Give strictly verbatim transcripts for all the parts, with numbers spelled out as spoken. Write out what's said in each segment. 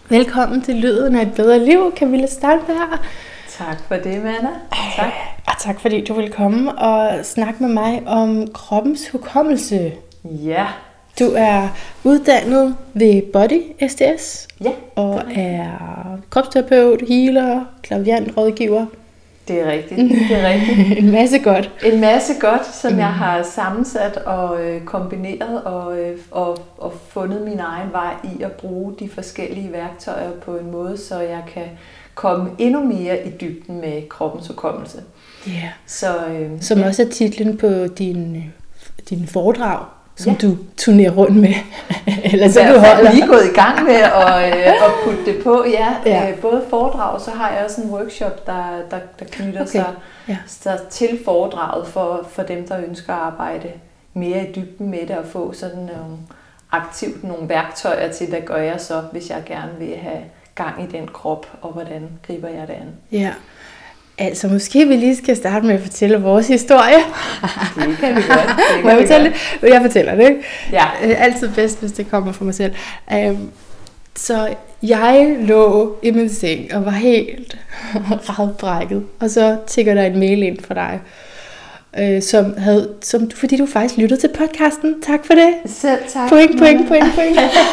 Velkommen til Lyden af et bedre liv, Camilla Steinberg. Tak for det, Manna. Tak. Og tak fordi du vil komme og snakke med mig om kroppens hukommelse. Ja. Du er uddannet ved Body S T S. Ja. Og er kropsterapeut, healer, klaviant, rådgiver. Det er rigtigt. Det er rigtigt. En masse godt. En masse godt, som mm. jeg har sammensat og øh, kombineret og, øh, og, og fundet min egen vej i at bruge de forskellige værktøjer på en måde, så jeg kan komme endnu mere i dybden med kroppens hukommelse. Yeah. Så, øh, som ja. også er titlen på din, din foredrag, som ja. du turnerer rundt med. Eller så du har lige gået i gang med at, øh, at putte det på. Ja, ja. Øh, både foredrag, så har jeg også en workshop, der, der, der knytter okay. sig, ja. sig til foredraget for, for dem, der ønsker at arbejde mere i dybden med det og få sådan nogle, aktivt nogle værktøjer til, hvad gør jeg så, hvis jeg gerne vil have gang i den krop, og hvordan griber jeg det an. Ja. Altså, måske vi lige skal starte med at fortælle vores historie. Det kan vi godt. Det Må jeg fortælle det? Jeg fortæller det, ikke? Ja. Altid bedst, hvis det kommer fra mig selv. Um, så jeg lå i min seng og var helt rædbrækket. Og så tikker der en mail ind fra dig, øh, som havde, som, fordi du faktisk lyttede til podcasten. Tak for det. Selv tak. Point, point, point, point.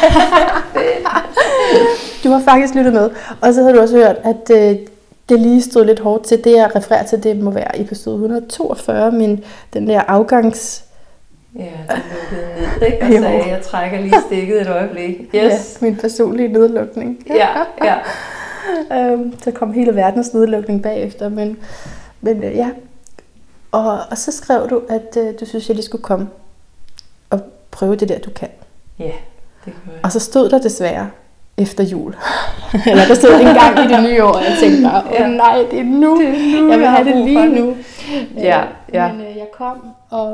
Du har faktisk lyttet med. Og så havde du også hørt, at øh, det lige stod lidt hårdt til. Det jeg refererer til, det må være episode et hundrede og toogfyrre, men den der afgangs... Ja, den lukkede ned, ikke? Og så sagde, jeg trækker lige stikket et øjeblik. Yes. Ja, min personlige nedlukning. Ja, ja. øhm, så kom hele verdens nedlukning bagefter, men, men øh, ja. Og, og så skrev du, at øh, du synes, jeg lige skulle komme og prøve det der, du kan. Ja, det gør jeg. Og så stod der desværre efter jul. Eller der stod en gang i det nye år, og jeg tænkte bare, åh ja. nej, det er nu. Det er nu jeg vil jeg have det lige nu. Ja, ja. Men øh, jeg kom, og,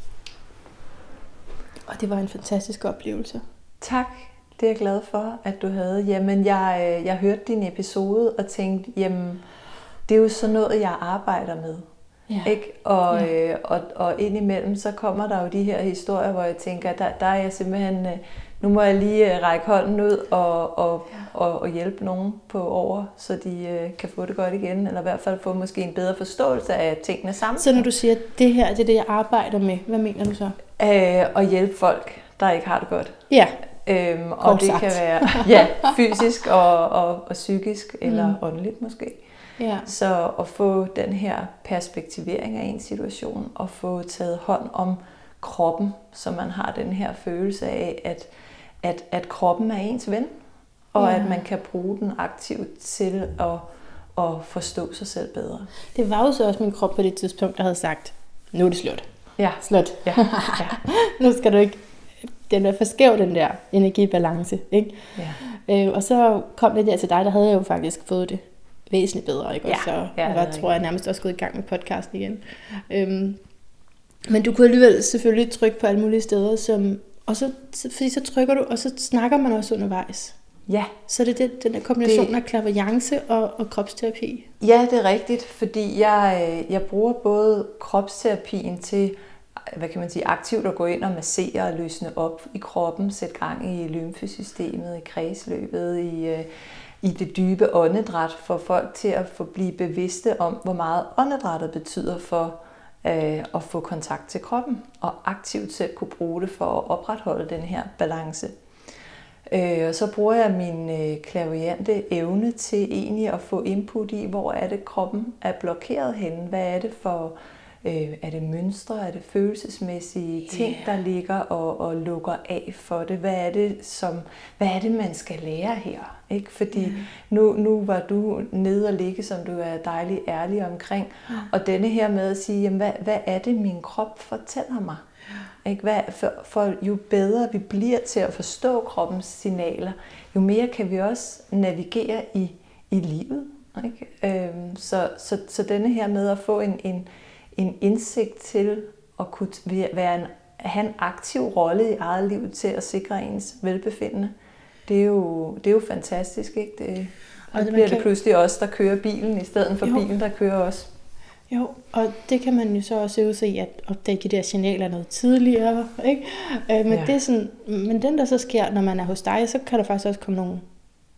og det var en fantastisk oplevelse. Tak, det er jeg glad for, at du havde. Jamen, jeg, jeg hørte din episode og tænkte, jamen, det er jo sådan noget, jeg arbejder med. Ja. Ikke? Og, ja. øh, og, og indimellem, så kommer der jo de her historier, hvor jeg tænker, der, der er jeg simpelthen... Nu må jeg lige række hånden ud og, og, ja. og, og hjælpe nogen på over, så de øh, kan få det godt igen, eller i hvert fald få måske en bedre forståelse af tingene sammen. Så når du siger, at det her det er det, jeg arbejder med, hvad mener du så? Øh, at hjælpe folk, der ikke har det godt. Ja, øhm, og det sagt. Kan være ja, fysisk og, og, og psykisk, eller mm. åndeligt måske. Ja. Så at få den her perspektivering af en situation, og få taget hånd om kroppen, så man har den her følelse af, at At, at kroppen er ens ven, og ja. At man kan bruge den aktivt til at, at forstå sig selv bedre. Det var jo så også min krop på det tidspunkt, der havde sagt, nu er det slut. Ja. Slut. Ja. Ja. Nu skal du ikke, den er for skæv, den der energibalance. Ikke? Ja. Øh, og så kom det der til dig, der havde jeg jo faktisk fået det væsentligt bedre. Ikke? Og ja. så ja, jeg var, tror jeg nærmest også gået i gang med podcasten igen. Øhm, men du kunne alligevel selvfølgelig trykke på alle mulige steder, som Og så, fordi så trykker du, og så snakker man også undervejs. Ja. Så det er det, den der kombination det, af klaverjance og, og kropsterapi. Ja, det er rigtigt, fordi jeg, jeg bruger både kropsterapien til, hvad kan man sige, aktivt at gå ind og massere og løsne op i kroppen, sætte gang i lymfesystemet, i kredsløbet, i, i det dybe åndedræt, for folk til at få blive bevidste om, hvor meget åndedrættet betyder for at få kontakt til kroppen, og aktivt selv kunne bruge det for at opretholde den her balance. Og så bruger jeg min clairvoyante evne til egentlig at få input i, hvor er det kroppen er blokeret henne, hvad er det for, er det mønstre, er det følelsesmæssige ting, yeah. der ligger og, og lukker af for det, hvad er det, som, hvad er det man skal lære her? Ikke? Fordi mm. nu, nu var du nede og ligge, som du er dejlig ærlig omkring, mm. og denne her med at sige, jamen, hvad, hvad er det, min krop fortæller mig? Mm. Ikke? Hvad, for, for jo bedre vi bliver til at forstå kroppens signaler, jo mere kan vi også navigere i, i livet. Ikke? Øhm, så, så, så denne her med at få en, en, en indsigt til at kunne være en, have en aktiv rolle i eget liv til at sikre ens velbefindende, Det er jo, det er jo fantastisk, ikke? Det, og det bliver kan... det pludselig os, der kører bilen, i stedet for jo. bilen, der kører os. Jo, og det kan man jo så også øve sig i, at opdage de der signaler noget tidligere, ikke? Øh, men, ja. det er sådan, men den, der så sker, når man er hos dig, så kan der faktisk også komme nogle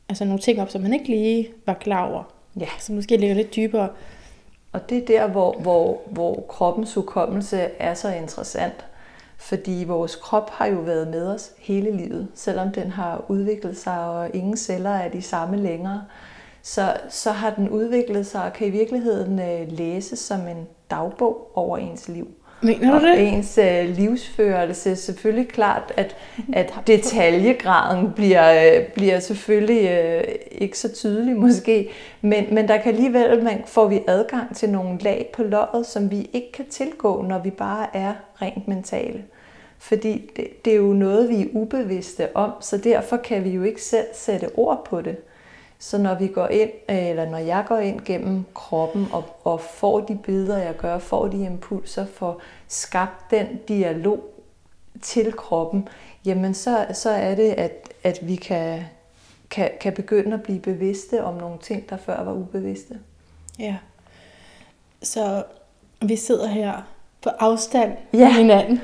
altså nogle ting op, som man ikke lige var klar over. Ja. Så måske ligger lidt dybere. Og det er der, hvor, hvor, hvor kroppens hukommelse er så interessant. Fordi vores krop har jo været med os hele livet, selvom den har udviklet sig, og ingen celler er de samme længere. Så, så har den udviklet sig og kan i virkeligheden øh, læses som en dagbog over ens liv. Mener du og det? ens øh, livsførelse. Selvfølgelig klart, at, at detaljegraden bliver, øh, bliver selvfølgelig øh, ikke så tydelig måske, men, men der kan alligevel, man, får vi adgang til nogle lag på loddet, som vi ikke kan tilgå, når vi bare er rent mentale. Fordi det, det er jo noget, vi er ubevidste om, så derfor kan vi jo ikke selv sætte ord på det. Så når vi går ind, eller når jeg går ind gennem kroppen og, og får de billeder, jeg gør, får de impulser, får skabt den dialog til kroppen, jamen så, så er det, at, at vi kan, kan, kan begynde at blive bevidste om nogle ting, der før var ubevidste. Ja. Så vi sidder her på afstand ja. af hinanden.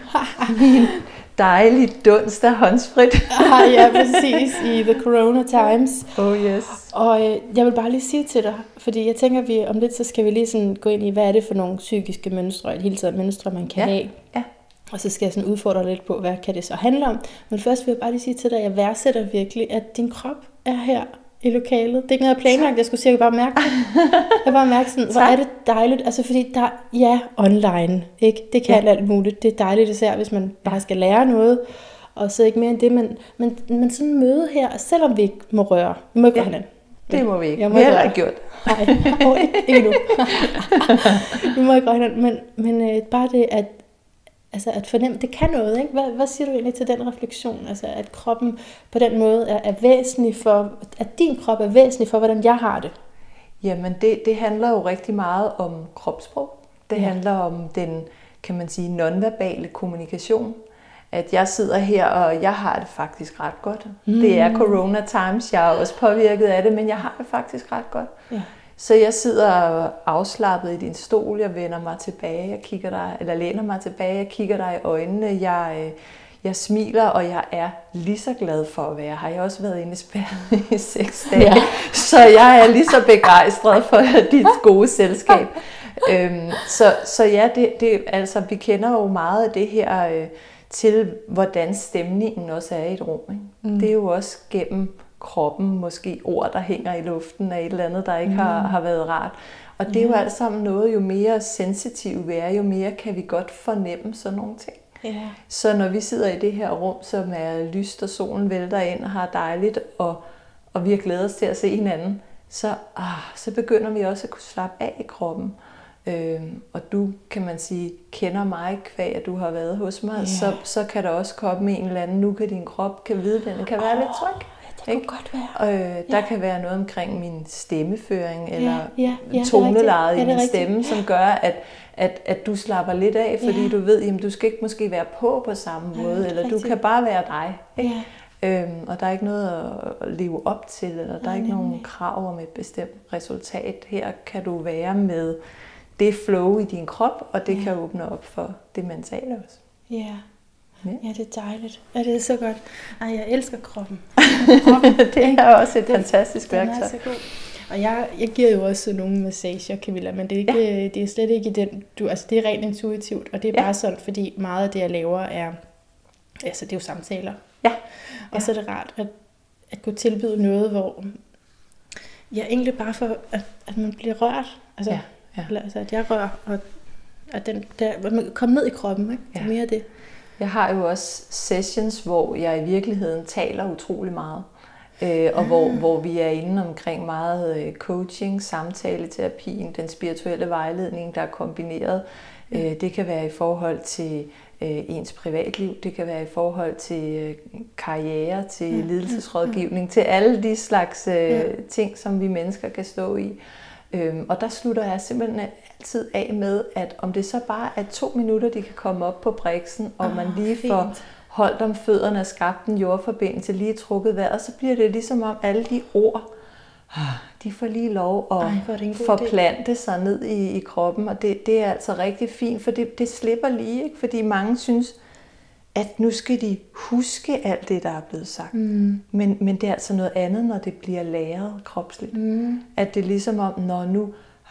Dejligt dunst af håndsprit. ah, ja, præcis. I The Corona Times. Oh yes. Og øh, jeg vil bare lige sige til dig, fordi jeg tænker, at vi om lidt, så skal vi lige sådan gå ind i, hvad er det for nogle psykiske mønstre, et hele taget mønstre, man kan ja. have. Ja. Og så skal jeg sådan udfordre lidt på, hvad kan det så handle om. Men først vil jeg bare lige sige til dig, at jeg værdsætter virkelig, at din krop er her i lokalet. Det er ikke noget, jeg planlagt, jeg skulle sige, jeg bare mærke det. Jeg bare mærke sådan, hvor er det dejligt. Altså fordi der, ja, online, ikke? Det kan ja. alt muligt. Det er dejligt især, hvis man bare skal lære noget. Og så ikke mere end det, men, men, men sådan en møde her, selvom vi ikke må røre. Vi må ikke ja. røre hinanden. Det må vi ikke. Jeg må vi har heller ikke gjort. Nej, ikke nu. Vi må ikke røre hinanden. Men, men øh, bare det, at Altså at fornemme, det kan noget, ikke? Hvad, hvad siger du egentlig til den refleksion? Altså at kroppen på den måde er, er væsentlig for, at din krop er væsentlig for, hvordan jeg har det? Jamen det, det handler jo rigtig meget om kropssprog. Det ja. handler om den, kan man sige, nonverbale kommunikation. At jeg sidder her, og jeg har det faktisk ret godt. Mm. Det er Corona Times, jeg er også påvirket af det, men jeg har det faktisk ret godt. Ja. Så jeg sidder afslappet i din stol, jeg vender mig tilbage, jeg kigger dig, eller læner mig tilbage, jeg kigger dig i øjnene, jeg, jeg smiler, og jeg er lige så glad for at være her. Jeg har også været inde i spærret i seks dage, ja. Så jeg er lige så begejstret for dit gode selskab. øhm, så, så ja, det, det, altså, vi kender jo meget af det her øh, til, hvordan stemningen også er i et rum. Ikke? Mm. Det er jo også gennem kroppen, måske ord, der hænger i luften af et eller andet, der ikke mm. har, har været rart. Og det er jo alt sammen noget, jo mere sensitive vi er, jo mere kan vi godt fornemme sådan nogle ting. Yeah. Så når vi sidder i det her rum, som er lyst, og solen vælter ind og har dejligt, og, og vi har glædet os til at se hinanden, så, ah, så begynder vi også at kunne slappe af i kroppen. Øhm, og du, kan man sige, kender mig kvæg, at du har været hos mig, yeah. så, så kan der også komme en eller anden, nu kan din krop kan vide, den kan være oh. lidt tryg. Det kunne godt være. Øh, der ja. kan være noget omkring min stemmeføring, eller ja, ja, ja, tonelejet ja, i min stemme, som gør, at, at, at du slapper lidt af, fordi ja. du ved, at du skal ikke måske være på på samme ja, måde, eller rigtigt. Du kan bare være dig. Ikke? Ja. Øhm, og der er ikke noget at leve op til, eller der ja, er ikke nemlig. nogen krav om et bestemt resultat. Her kan du være med det flow i din krop, og det ja. kan åbne op for det mentale også. Ja. Ja. ja, det er dejligt. Ja, det er så godt. Ej, jeg elsker kroppen. kroppen det er også et den, fantastisk værktøj. Den er så god. Og jeg, jeg giver jo også nogle massager, Camilla, men det er, ikke, ja. det er slet ikke den, du, altså det er rent intuitivt, og det er ja. bare sådan, fordi meget af det, jeg laver, er, altså det er jo samtaler. Ja. Og ja. så er det rart at, at kunne tilbyde noget, hvor jeg ja, egentlig bare for, at, at man bliver rørt. Altså, ja. Ja. Eller, altså at jeg rører, og at den, der, at man kommer ned i kroppen, ikke? Ja. Det er mere det. Jeg har jo også sessions, hvor jeg i virkeligheden taler utrolig meget, øh, og hvor, hvor vi er inde omkring meget coaching, samtaleterapien, den spirituelle vejledning, der er kombineret. Mm. Øh, det kan være i forhold til øh, ens privatliv, det kan være i forhold til øh, karriere, til mm. ledelsesrådgivning, mm. til alle de slags øh, mm. ting, som vi mennesker kan stå i. Øhm, og der slutter jeg simpelthen altid af med, at om det så bare er to minutter, de kan komme op på briksen, og oh, man lige fint. får holdt om fødderne og skabt en jordforbindelse, lige trukket vejret, så bliver det ligesom om alle de ord, de får lige lov at Ej, forplante idé. sig ned i, i kroppen, og det, det er altså rigtig fint, for det, det slipper lige, ikke? Fordi mange synes, at nu skal de huske alt det, der er blevet sagt. Mm. Men, men det er altså noget andet, når det bliver læret kropsligt. Mm. At det er ligesom om, når nu,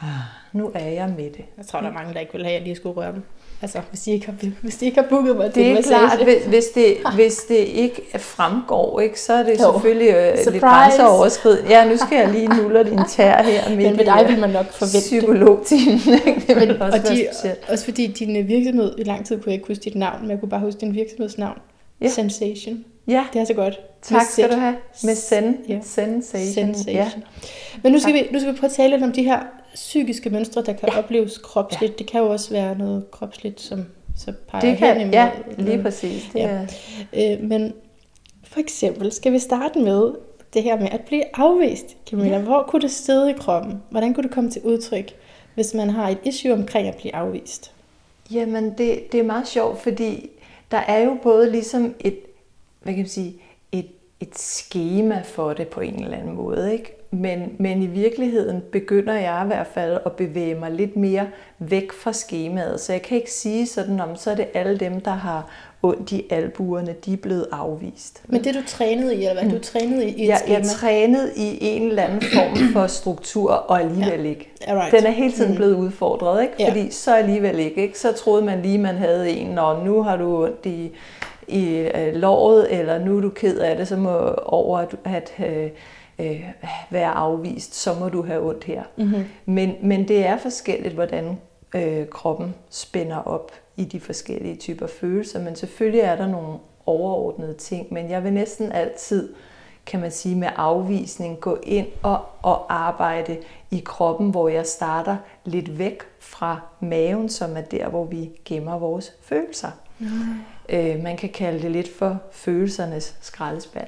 nu er jeg med det. Jeg tror, der er mange, der ikke vil have, at jeg lige skulle røre dem. Altså, hvis de ikke har, hvis de ikke har booket mig til det en er massage. klart, hvis, hvis, det, hvis det ikke fremgår, ikke, så er det Jo. selvfølgelig øh, lidt Surprise. grænseoverskridende. Ja, nu skal jeg lige nulle din tær her midt Men ved dig vil man nok forvente psykologtimen. Det vil Men, også og være de, specielt. også fordi din virksomhed, i lang tid kunne jeg ikke huske dit navn, men jeg kunne bare huske din virksomhedsnavn. Ja. Sensation. Ja, Det er så godt. tak Med skal Z. du have. Med sen, Ja. sensation. Sensation. Ja. Men nu skal, vi, nu skal vi prøve at tale lidt om de her psykiske mønstre, der kan Ja. opleves kropsligt. Ja. Det kan jo også være noget kropsligt, som så peger Det kan, hen imod. ja, lige præcis. Det Ja. er, Øh, men for eksempel skal vi starte med det her med at blive afvist, Camilla. Ja. Hvor kunne det sidde i kroppen? Hvordan kunne det komme til udtryk, hvis man har et issue omkring at blive afvist? Jamen, det, det er meget sjovt, fordi der er jo både ligesom et, hvad kan man sige, et, et skema for det på en eller anden måde, ikke? Men, men i virkeligheden begynder jeg i hvert fald at bevæge mig lidt mere væk fra skemaet. Så jeg kan ikke sige sådan, om så er det alle dem, der har ondt i albuerne, de er blevet afvist. Men det du trænede i, eller hvad? Du trænede i, i et Jeg, skema? jeg trænede i en eller anden form for struktur, og alligevel Ja. ikke. Alright. Den er hele tiden Mm. blevet udfordret, ikke? Ja. Fordi så alligevel ikke, ikke. Så troede man lige, man havde en, og nu har du ondt i, i øh, låret, eller nu er du ked af det, så må over at, at øh, øh, være afvist, så må du have ondt her. Mm-hmm. Men, men det er forskelligt, hvordan øh, kroppen spænder op i de forskellige typer følelser, men selvfølgelig er der nogle overordnede ting, men jeg vil næsten altid, kan man sige, med afvisning gå ind og, og arbejde i kroppen, hvor jeg starter lidt væk fra maven, som er der, hvor vi gemmer vores følelser. Mm. Øh, man kan kalde det lidt for følelsernes skraldespand.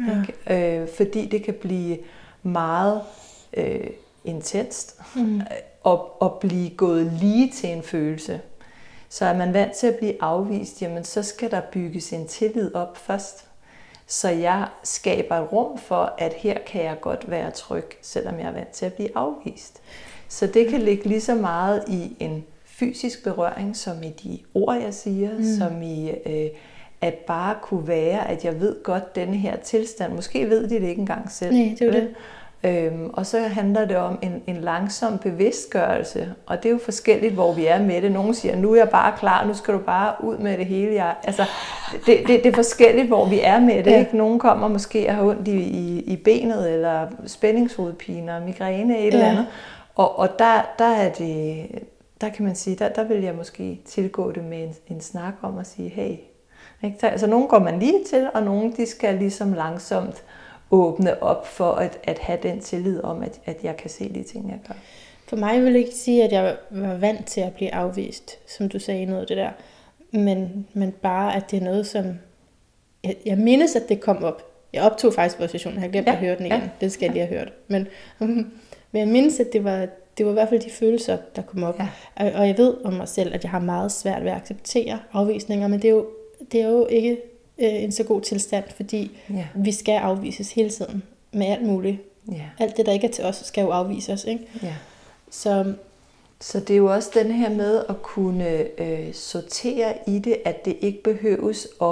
Ja. Øh, fordi det kan blive meget øh, intenst mm. og, og blive gået lige til en følelse. Så er man vant til at blive afvist, jamen så skal der bygges en tillid op først. Så jeg skaber et rum for, at her kan jeg godt være tryg, selvom jeg er vant til at blive afvist. Så det kan ligge lige så meget i en fysisk berøring, som i de ord, jeg siger, mm. som i øh, at bare kunne være, at jeg ved godt denne her tilstand. Måske ved de det ikke engang selv. Nej, det er jo det. Øhm, og så handler det om en, en langsom bevidstgørelse, og det er jo forskelligt, hvor vi er med det. Nogle siger, nu er jeg bare klar, nu skal du bare ud med det hele. Jeg, altså, det, det, det er forskelligt, hvor vi er med det. Ja. Ikke? Nogle kommer måske at have ondt i, i, i benet, eller spændingshovedpiner, migræne, et ja. eller andet. Og, og der, der er det, der kan man sige, der, der vil jeg måske tilgå det med en, en snak om at sige, hey. Ikke? Så altså, nogle går man lige til, og nogle de skal ligesom langsomt åbne op for at, at have den tillid om, at, at jeg kan se de ting, jeg gør. For mig vil jeg ikke sige, at jeg var vant til at blive afvist, som du sagde noget af det der. Men, men bare, at det er noget, som... Jeg, jeg mindes, at det kom op. Jeg optog faktisk vores session, jeg har glemt ja, at høre den igen. Ja, det skal jeg lige have hørt. Men, men jeg mindes, at det var, det var i hvert fald de følelser, der kom op. Ja. Og, og jeg ved om mig selv, at jeg har meget svært ved at acceptere afvisninger, men det er jo, det er jo ikke øh, en så god tilstand, fordi ja. vi skal afvises hele tiden med alt muligt. Ja. Alt det, der ikke er til os, skal jo afvises, ikke? Ja. Så, så det er jo også den her med at kunne øh, sortere i det, at det ikke behøves at,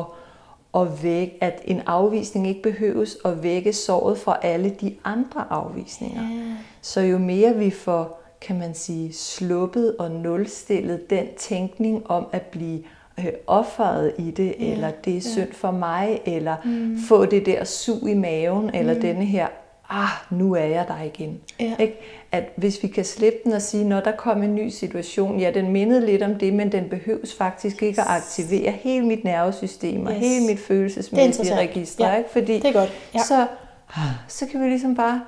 at vække, at en afvisning ikke behøves at vække såret fra alle de andre afvisninger. Ja. Så jo mere vi får, kan man sige, sluppet og nulstillet den tænkning om at blive øh, offeret i det, ja. eller det er synd for mig, eller mm. få det der sug i maven, eller mm. denne her, ah, nu er jeg der igen. Ja. Ikke? At hvis vi kan slippe den og sige, når der kommer en ny situation, ja, den mindede lidt om det, men den behøves faktisk ikke at aktivere hele mit nervesystem og yes. hele mit følelsesmæssige register. Ja. Ikke? Fordi det er godt. Ja. Så, så kan vi ligesom bare,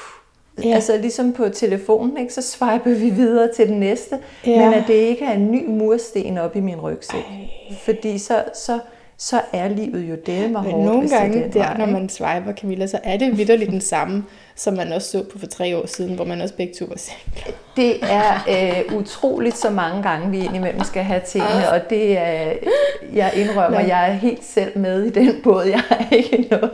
uh, ja. altså ligesom på telefonen, ikke? Så swiper vi videre til den næste, ja. men at det ikke er en ny mursten op i min rygsæk. Ej. Fordi så... så så er livet jo det med hårdt. Men nogle gange det der, vej, når man swiper, Camilla, så er det vitterligt den samme, som man også så på for tre år siden, hvor man også begge to var single. Det er øh, utroligt så mange gange, vi indimellem skal have tingene, og det er, jeg indrømmer, Nej. jeg er helt selv med i den båd. Jeg er ikke noget.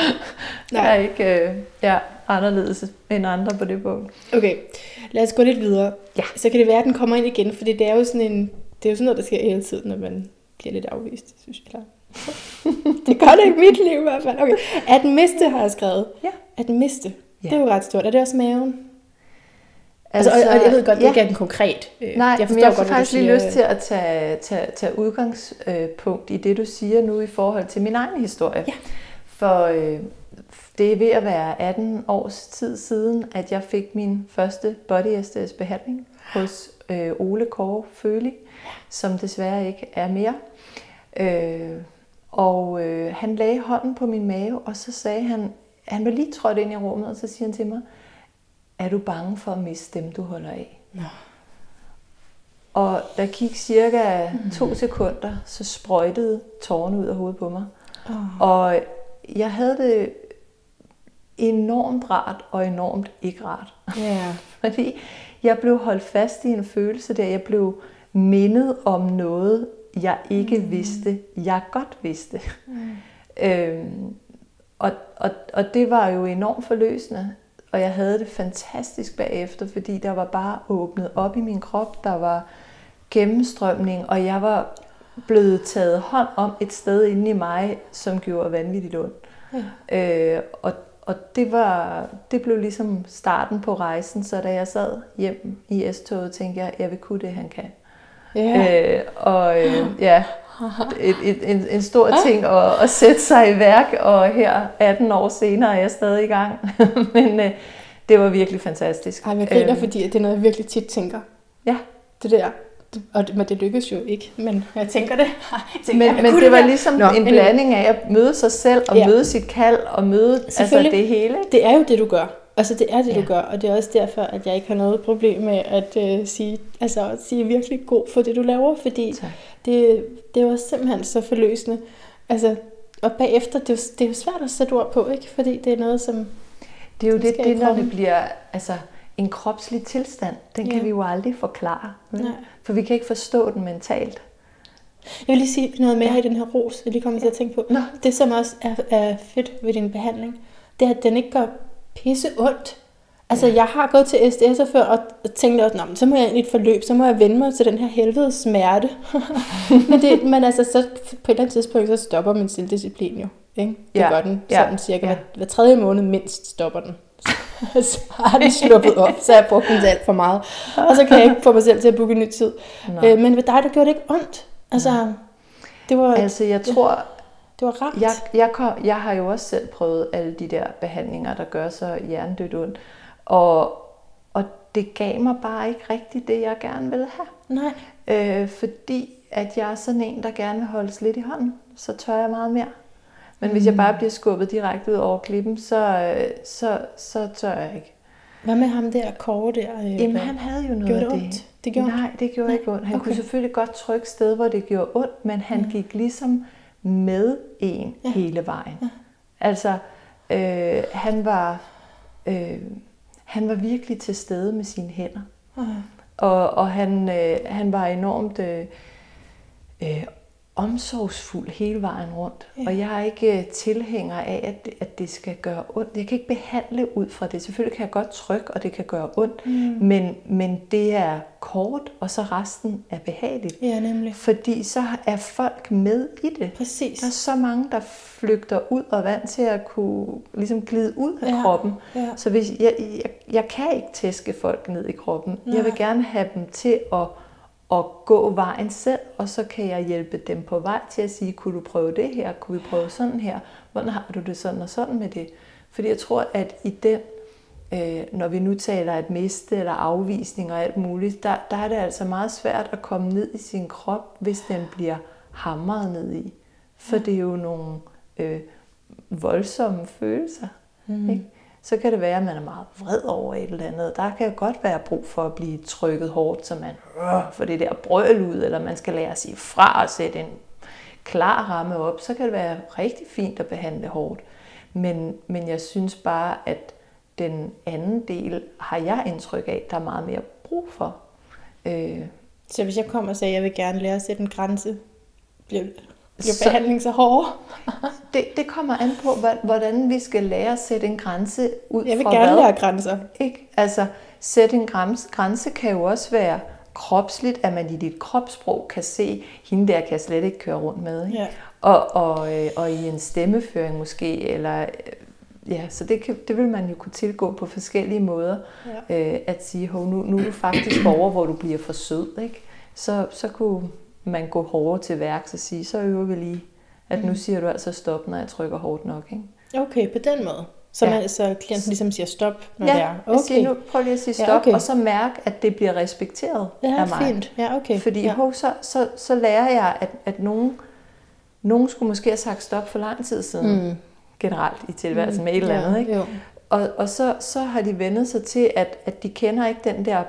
Jeg er ikke øh, ja, anderledes end andre på det punkt. Okay, lad os gå lidt videre. Ja. Så kan det være, at den kommer ind igen, fordi det er jo sådan en, det er jo sådan noget, der sker hele tiden, når man bliver lidt afvist, synes jeg klart. Det gør det ikke mit liv i hvert fald. Okay. At miste har jeg skrevet. Ja. At miste. Ja. Det er jo ret stort. Er det også maven? Altså, altså, og, og jeg ved godt, det ja. ikke er den konkret. Nej, jeg men jeg får godt, faktisk lige lyst til at tage, tage, tage udgangspunkt i det, du siger nu i forhold til min egen historie. Ja. For øh, det er ved at være atten års tid siden, at jeg fik min første Body S D S-behandling hos øh, Ole Kåre Føli, som desværre ikke er mere. Øh, og øh, han lagde hånden på min mave, og så sagde han, han var lige trådt ind i rummet, og så siger han til mig, er du bange for at miste dem, du holder af? Nå. Og der gik cirka mm. to sekunder, så sprøjtede tårerne ud af hovedet på mig. Oh. Og jeg havde det enormt rart og enormt ikke rart. Yeah. Fordi jeg blev holdt fast i en følelse der. Jeg blev mindet om noget, jeg ikke mm. vidste, jeg godt vidste. Mm. øhm, og, og, og det var jo enormt forløsende. Og jeg havde det fantastisk bagefter, fordi der var bare åbnet op i min krop. Der var gennemstrømning, og jeg var blevet taget hånd om et sted inde i mig, som gjorde vanvittigt ondt. Ja. Øh, og og det, var, det blev ligesom starten på rejsen, så da jeg sad hjem i S-toget, tænkte jeg, at jeg vil kunne det, han kan. Ja. Øh, og øh, ja, et, et, en, en stor ting at, at sætte sig i værk, og her atten år senere er jeg stadig i gang. Men øh, det var virkelig fantastisk. Ej, jeg griner, øh, fordi det er noget, jeg virkelig tit tænker. Ja. Det der. Og det, men det lykkedes jo ikke, men jeg tænker det. Jeg tænker, men jeg men det, det var der. ligesom Nå, en blanding af at møde sig selv, og ja. møde sit kald, og møde altså det hele. Det er jo det, du gør. Altså det er det, ja. du gør, og det er også derfor, at jeg ikke har noget problem med at uh, sige, altså at sige virkelig god for det, du laver, fordi det, det var simpelthen så forløsende. Altså, og bagefter, det er, jo, det er jo svært at sætte ord på, ikke? Fordi det er noget, som... Det er jo det, det når det bliver... Altså, en kropslig tilstand, den kan ja. vi jo aldrig forklare. For vi kan ikke forstå den mentalt. Jeg vil lige sige noget mere ja. i den her ros, jeg lige kommer til at tænke på. Nå. Det, som også er, er fedt ved din behandling, det er, at den ikke gør pisse ondt. Altså, ja. jeg har gået til S D S'er før, og tænkte også, så må jeg ind i et forløb, så må jeg vende mig til den her helvede smerte. men, det, men altså, så på et eller andet tidspunkt, så stopper min selvdisciplin jo. Ikke? Det ja. gør den sådan ja. cirka. Hver, hver tredje måned mindst stopper den. Så har den sluppet op, så har jeg brugt den til alt for meget. Og så kan jeg ikke få mig selv til at booke en ny tid. Øh, men ved dig, der gjorde det ikke ondt. Altså, det var, altså jeg tror, det var rart. Jeg, jeg, kom, jeg har jo også selv prøvet alle de der behandlinger, der gør så hjernedødt ondt. Og, og det gav mig bare ikke rigtigt det, jeg gerne ville have. Nej. Øh, fordi at jeg er sådan en, der gerne vil holdes lidt i hånden, så tør jeg meget mere. Men hvis jeg bare bliver skubbet direkte ud over klippen, så, så, så tør jeg ikke. Hvad med ham der, Kåre der? Jamen han havde jo noget gjorde af det. det. Det gjorde Nej, det gjorde Nej. ikke ondt. Han okay. kunne selvfølgelig godt trykke sted, hvor det gjorde ondt, men han mm. gik ligesom med en ja. hele vejen. Ja. Altså, øh, han var øh, han var virkelig til stede med sine hænder. Okay. Og, og han, øh, han var enormt... Øh, øh, omsorgsfuld hele vejen rundt. Ja. Og jeg er ikke tilhænger af, at det, at det skal gøre ondt. Jeg kan ikke behandle ud fra det. Selvfølgelig kan jeg godt trykke, og det kan gøre ondt. Mm. Men, men det er kort, og så resten er behageligt. Ja, nemlig. Fordi så er folk med i det. Præcis. Der er så mange, der flygter ud og er vant til at kunne ligesom glide ud af ja. kroppen. Ja. Så hvis jeg, jeg, jeg kan ikke tæske folk ned i kroppen. Nej. Jeg vil gerne have dem til at og gå vejen selv, og så kan jeg hjælpe dem på vej til at sige, kunne du prøve det her, kunne vi prøve sådan her, hvordan har du det sådan og sådan med det? Fordi jeg tror, at i den, øh, når vi nu taler at miste eller afvisning og alt muligt, der, der er det altså meget svært at komme ned i sin krop, hvis den bliver hamret ned i. For det er jo nogle øh, voldsomme følelser, mm. ikke? Så kan det være, at man er meget vred over et eller andet. Der kan godt være brug for at blive trykket hårdt, så man øh, får det der brøl ud, eller man skal lære at sige fra og sætte en klar ramme op. Så kan det være rigtig fint at behandle hårdt. Men, men jeg synes bare, at den anden del har jeg indtryk af, der er meget mere brug for. Øh. Så hvis jeg kommer og siger, at jeg vil gerne lære at sætte en grænse, bliver Bliver behandling så hård? det, det kommer an på, hvordan vi skal lære at sætte en grænse ud fra. Jeg vil gerne lære grænser. Ikke? Altså, sætte en grænse, grænse kan jo også være kropsligt, at man i dit kropssprog kan se, hende der kan jeg slet ikke køre rundt med. Ikke? Ja. Og, og, øh, og i en stemmeføring måske, eller øh, ja, så det, kan, det vil man jo kunne tilgå på forskellige måder, ja. øh, at sige, hov, nu, nu er du faktisk over, hvor du bliver for sød, ikke? Så, så kunne man gå hårdere til værks og sige, så øver vi lige, at mm. nu siger du altså stop, når jeg trykker hårdt nok, ikke? Okay, på den måde. Så, ja. man, så klienten ligesom siger stop, når ja, det er. Okay, jeg siger, nu prøv lige at sige stop, ja, okay. Og så mærke, at det bliver respekteret ja, af mig. Fint. Ja, okay. Fordi ja. hov, så, så, så lærer jeg, at, at nogen, nogen skulle måske have sagt stop for lang tid siden, mm. generelt i tilværelsen mm. med et eller andet. Ja, ikke? Og, og så, så har de vendet sig til, at, at de kender ikke den der...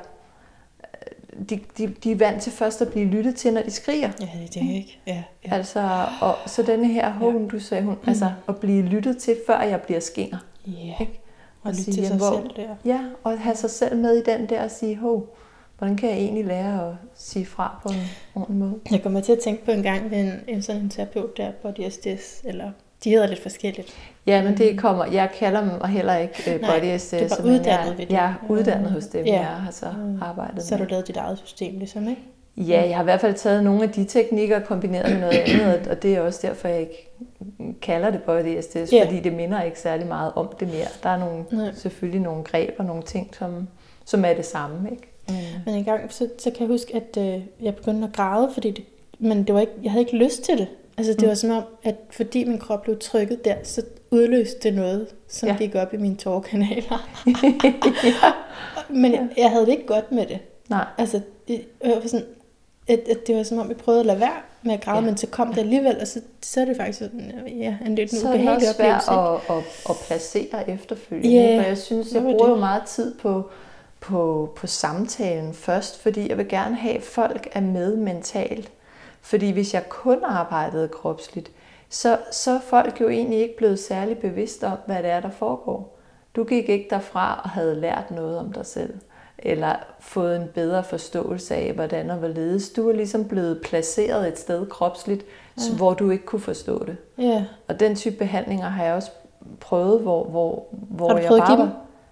De, de, de er vant til først at blive lyttet til, når de skriger. Ja, det er ikke. Ja, ja. Altså, og så denne her hov, ja. du sagde hun, mm. altså at blive lyttet til, før jeg bliver skinger. Ja, ikke? og lytte til sig hvor, selv der. Ja, og have sig selv med i den der og sige, hov, hvordan kan jeg egentlig lære at sige fra på en ordentlig måde? Jeg kommer til at tænke på en gang ved en, en sådan en terapeut der, Body S D S, eller de hedder lidt forskelligt. Ja, men det kommer, jeg kalder dem og heller ikke uh, Body S D S. Nej, du var uddannet jeg, ved det. Jeg er uddannet hos dem, ja. jeg har så arbejdet med. Så har du lavet dit eget system ligesom, ikke? Ja, jeg har i hvert fald taget nogle af de teknikker kombineret med noget andet, og det er også derfor, jeg ikke kalder det Body S D S, yeah. fordi det minder ikke særlig meget om det mere. Der er nogle, selvfølgelig nogle greb og nogle ting, som, som er det samme, ikke? Mm. Men en gang, så, så kan jeg huske, at øh, jeg begyndte at græde, fordi det, men det var ikke, jeg havde ikke lyst til det. Altså det mm. var som om, at fordi min krop blev trykket der, så udløste det noget, som ja. gik op i mine tårkanaler. ja. Men jeg, jeg havde det ikke godt med det. Nej. Altså, jeg var sådan, at, at det var som om, jeg prøvede at lade være med at græde, ja. men så kom det alligevel, og så, så er det faktisk sådan, ja, en lidt så ubehagelig oplevelse. Så er det også svært at, at, at placere efterfølgende. Yeah. Og jeg synes, jeg bruger jo meget tid på, på, på samtalen først, fordi jeg vil gerne have, at folk er med mentalt. Fordi hvis jeg kun arbejdede kropsligt, så, så er folk jo egentlig ikke blevet særlig bevidst om, hvad det er, der foregår. Du gik ikke derfra og havde lært noget om dig selv, eller fået en bedre forståelse af, hvordan og hvorledes. Du er ligesom blevet placeret et sted kropsligt, ja. hvor du ikke kunne forstå det. Ja. Og den type behandlinger har jeg også prøvet, hvor, hvor, hvor har du jeg prøvet bare... At give dem?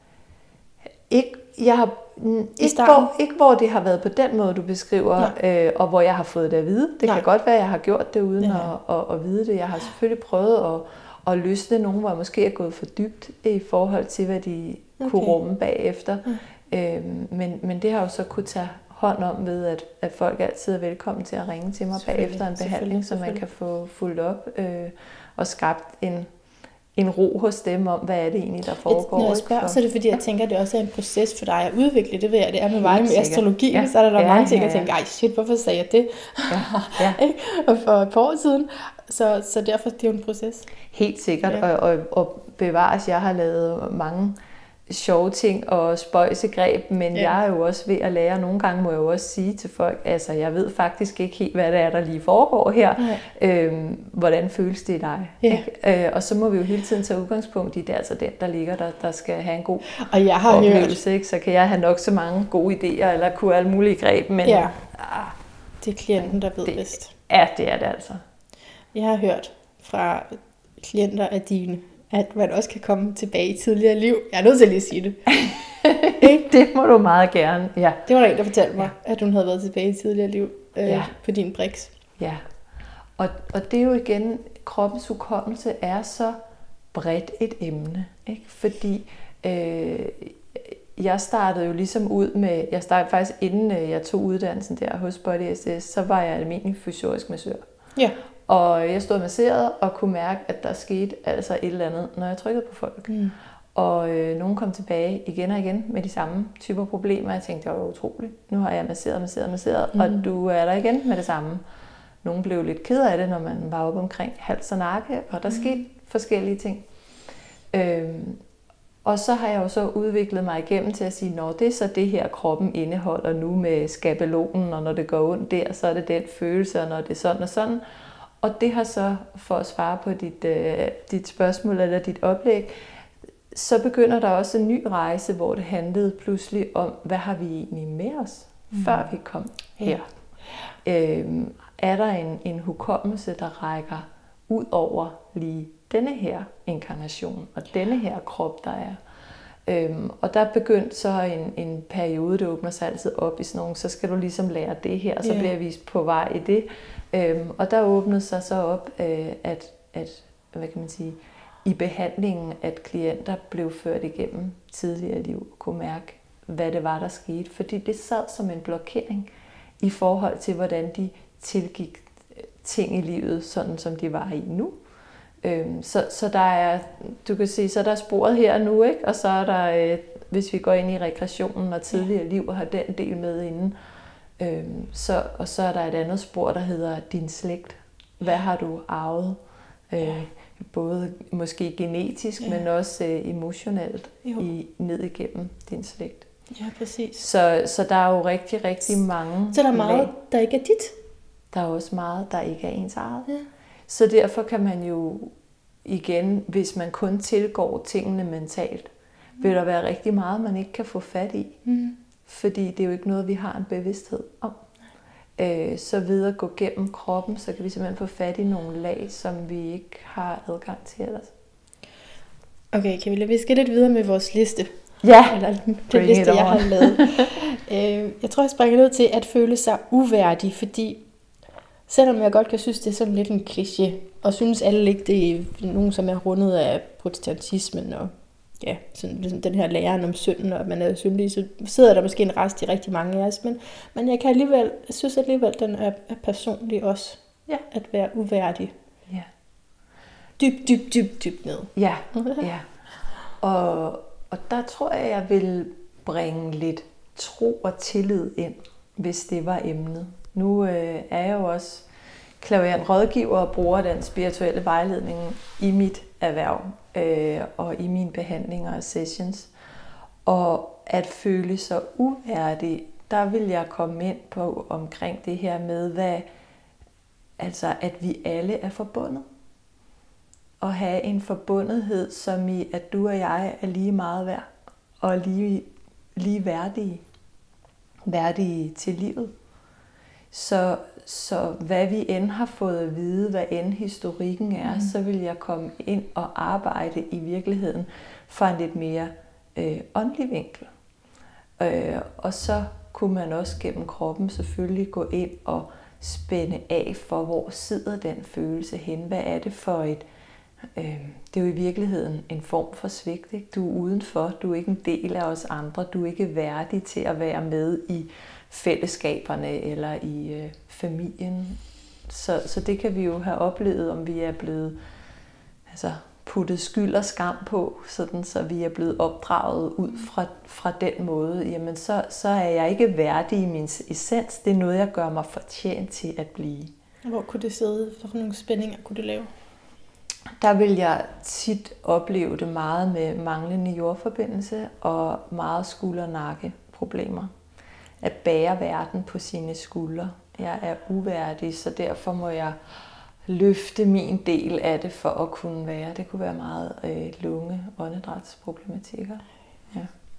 Ikke, jeg har, ikke, hvor, ikke hvor det har været på den måde, du beskriver, øh, og hvor jeg har fået det at vide. Det Nej. kan godt være, at jeg har gjort det uden ja. at, at, at vide det. Jeg har selvfølgelig prøvet at, at løsne nogen, hvor jeg måske er gået for dybt i forhold til, hvad de okay. kunne rumme bagefter. Ja. Øhm, men, men det har jo så kunne tage hånd om ved, at, at folk altid er velkommen til at ringe til mig bagefter en behandling, så man kan få fulgt op øh, og skabt en... en ro hos dem om, hvad er det egentlig, der foregår. Når jeg spørger, så er det fordi, jeg tænker, at det også er en proces for dig at udvikle. Det ved jeg, det er med mig med astrologi. Ja. Så er der, der ja, mange ting, ja, ja. jeg tænker, ej shit, hvorfor sagde jeg det? Ja. Ja. og for et par år siden. Så, så derfor det er det jo en proces. Helt sikkert, ja. og, og, og bevares, jeg har lavet mange sjove ting og spøjsegreb, men ja. jeg er jo også ved at lære. Nogle gange må jeg jo også sige til folk, altså jeg ved faktisk ikke helt, hvad det er, der lige foregår her. Øhm, hvordan føles det i dig? Ja. Øh, og så må vi jo hele tiden tage udgangspunkt i det, altså den, der ligger der, der skal have en god og jeg har oplevelse. Hørt. Ikke? Så kan jeg have nok så mange gode idéer, eller kunne alle mulige greb, men ja. ah, det er klienten, der ved det, bedst. Ja, det er det altså. Jeg har hørt fra klienter af dine, at man også kan komme tilbage i tidligere liv. Jeg er nødt til lige at sige det. Det må du meget gerne, ja. Det var der en, der fortalte mig, ja. at hun havde været tilbage i tidligere liv øh, ja. på din Brix. Ja, og, og det er jo igen, kroppens hukommelse er så bredt et emne, ikke? Fordi øh, jeg startede jo ligesom ud med, jeg startede faktisk inden jeg tog uddannelsen der hos Body S D S, så var jeg almindelig fysiorisk massør. Ja. Og jeg stod masseret og kunne mærke, at der skete altså et eller andet, når jeg trykkede på folk. Mm. Og øh, nogen kom tilbage igen og igen med de samme typer problemer. Jeg tænkte, det var utroligt. Nu har jeg masseret, masseret, masseret, mm. og du er der igen med det samme. Nogle blev lidt ked af det, når man var oppe omkring hals og nakke, og der mm. skete forskellige ting. Øhm, og så har jeg jo så udviklet mig igennem til at sige, når det er så det her, kroppen indeholder nu med skabelonen, og når det går ondt der, så er det den følelse, og når det er sådan og sådan. Og det har så, for at svare på dit, øh, dit spørgsmål eller dit oplæg, så begynder der også en ny rejse, hvor det handlede pludselig om, hvad har vi egentlig med os, mm. før vi kom her. Ja. Øhm, er der en, en hukommelse, der rækker ud over lige denne her inkarnation, og denne her krop, der er. Øhm, og der begyndte så en, en periode, det åbner sig altid op i sådan nogle, så skal du ligesom lære det her, og så Ja. bliver jeg vist på vej i det. Øhm, og der åbnede sig så op, øh, at, at, hvad kan man sige, i behandlingen, at klienter blev ført igennem tidligere liv og kunne mærke, hvad det var, der skete. Fordi det sad som en blokering i forhold til, hvordan de tilgik ting i livet, sådan som de var i nu. Øhm, så, så der er, du kan se, så er der sporet her nu, ikke? Og så er der, øh, hvis vi går ind i regressionen og tidligere liv og har den del med inden, øhm, så, og så er der et andet spor, der hedder din slægt. Hvad har du arvet? Øh, både måske genetisk, ja. men også øh, emotionelt i, ned igennem din slægt. Ja, præcis. Så, så der er jo rigtig, rigtig mange. Så der er meget, lag. der ikke er dit? Der er også meget, der ikke er ens eget. Ja. Så derfor kan man jo igen, hvis man kun tilgår tingene mentalt, mm. vil der være rigtig meget, man ikke kan få fat i. Mm. Fordi det er jo ikke noget, vi har en bevidsthed om. Øh, så ved at gå gennem kroppen, så kan vi simpelthen få fat i nogle lag, som vi ikke har adgang til ellers. Okay, Camilla, vi skal lidt videre med vores liste. Ja, Eller den liste, jeg har lavet. øh, jeg tror, jeg springer ned til at føle sig uværdig, fordi selvom jeg godt kan synes, det er sådan lidt en kliché, og synes alle ikke, det er nogen, som er rundet af protestantismen, og ja, sådan, ligesom den her læren om synden, og at man er syndig, så sidder der måske en rest i rigtig mange af os, men, men jeg kan alligevel, jeg synes alligevel, den er, er personlig også, ja. At være uværdig. Ja. Dybt, dybt, dybt, dybt ned. Ja, ja. Og, og der tror jeg, jeg vil bringe lidt tro og tillid ind, hvis det var emnet. Nu øh, er jeg jo også clairvoyant rådgiver og bruger den spirituelle vejledning i mit erhverv øh, og i mine behandlinger og sessions. Og at føle sig uværdig, der vil jeg komme ind på omkring det her med, hvad, altså at vi alle er forbundet. Og have en forbundethed, som i, at du og jeg er lige meget værd og lige, lige værdige, værdige til livet. Så, så hvad vi end har fået at vide, hvad end historikken er, mm. så vil jeg komme ind og arbejde i virkeligheden fra en lidt mere øh, åndelig vinkel. Øh, og så kunne man også gennem kroppen selvfølgelig gå ind og spænde af for, hvor sidder den følelse hen. Hvad er det for et... Øh, det er jo i virkeligheden en form for svigt. Ikke? Du er udenfor, du er ikke en del af os andre, du er ikke værdig til at være med i fællesskaberne eller i øh, familien. Så, så det kan vi jo have oplevet, om vi er blevet altså, puttet skyld og skam på, sådan, så vi er blevet opdraget ud fra, fra den måde. Jamen så, så er jeg ikke værdig i min essens. Det er noget, jeg gør mig fortjent til at blive. Hvor kunne det sidde? Hvilke nogle spændinger kunne det lave? Der vil jeg tit opleve det meget med manglende jordforbindelse og meget skulder-nakke-problemer. At bære verden på sine skuldre. Jeg er uværdig, så derfor må jeg løfte min del af det for at kunne være. Det kunne være meget øh, lunge- og åndedrætsproblematikker. Ja.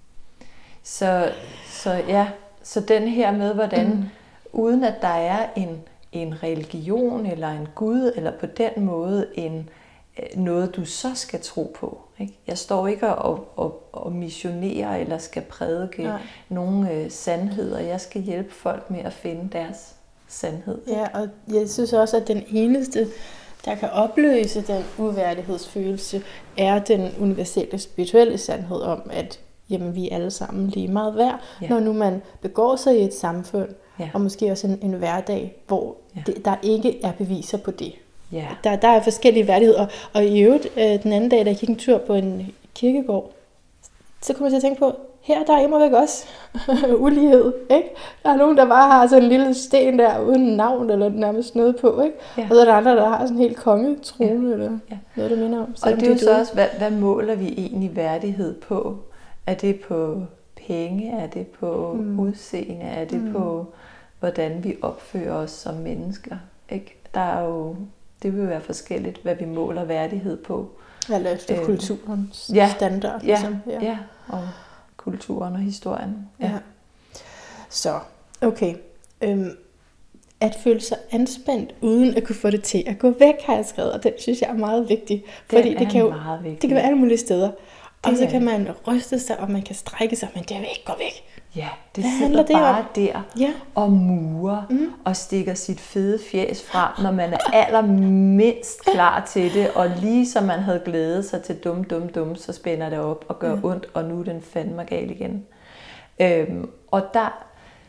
Så, så ja, så den her med, hvordan, mm. uden at der er en, en religion eller en gud, eller på den måde en noget, du så skal tro på. Ikke? Jeg står ikke og, og, og missionerer eller skal prædike Nej. nogle øh, sandheder. Jeg skal hjælpe folk med at finde deres sandhed. Ja, og jeg synes også, at den eneste, der kan opløse den uværdighedsfølelse, er den universelle spirituelle sandhed om, at jamen, vi er alle sammen lige meget værd, ja. Når nu man begår sig i et samfund, ja. Og måske også en, en hverdag, hvor ja. det, der ikke er beviser på det. Yeah. Der, der er forskellige værdigheder, og, og i øvrigt øh, den anden dag, da jeg gik en tur på en kirkegård, så kom jeg til at tænke på, her der er immer væk også ulighed, ikke? Der er nogen, der bare har sådan en lille sten der, uden navn eller nærmest noget på, ikke? Yeah. Og så er der andre, der har sådan en helt kongetrone, yeah. eller yeah. noget, der minder om. Og det er jo så også, hvad, hvad måler vi egentlig værdighed på? Er det på penge? Er det på mm. udseende? Er det mm. på, hvordan vi opfører os som mennesker? Ikke? Der er jo... Det vil være forskelligt, hvad vi måler værdighed på. Eller efter øh, kulturens ja, standard. Ja, ligesom. ja. ja, og kulturen og historien. Ja. Ja. Så, okay. Øhm, at føle sig anspændt, uden at kunne få det til at gå væk, har jeg skrevet. Og den synes jeg er meget vigtig. Fordi den det kan jo, meget vigtig. Det kan være alle mulige steder. og så kan man ryste sig, og man kan strække sig, men det vil ikke gå væk. Ja, det Hvad sidder handler det bare om? der Ja. og murer mm. og stikker sit fede fjæs frem, når man er allermindst klar til det, og lige som man havde glædet sig til dum, dum, dum, så spænder det op og gør mm. ondt, og nu er den fandme gal igen. Øhm, og der,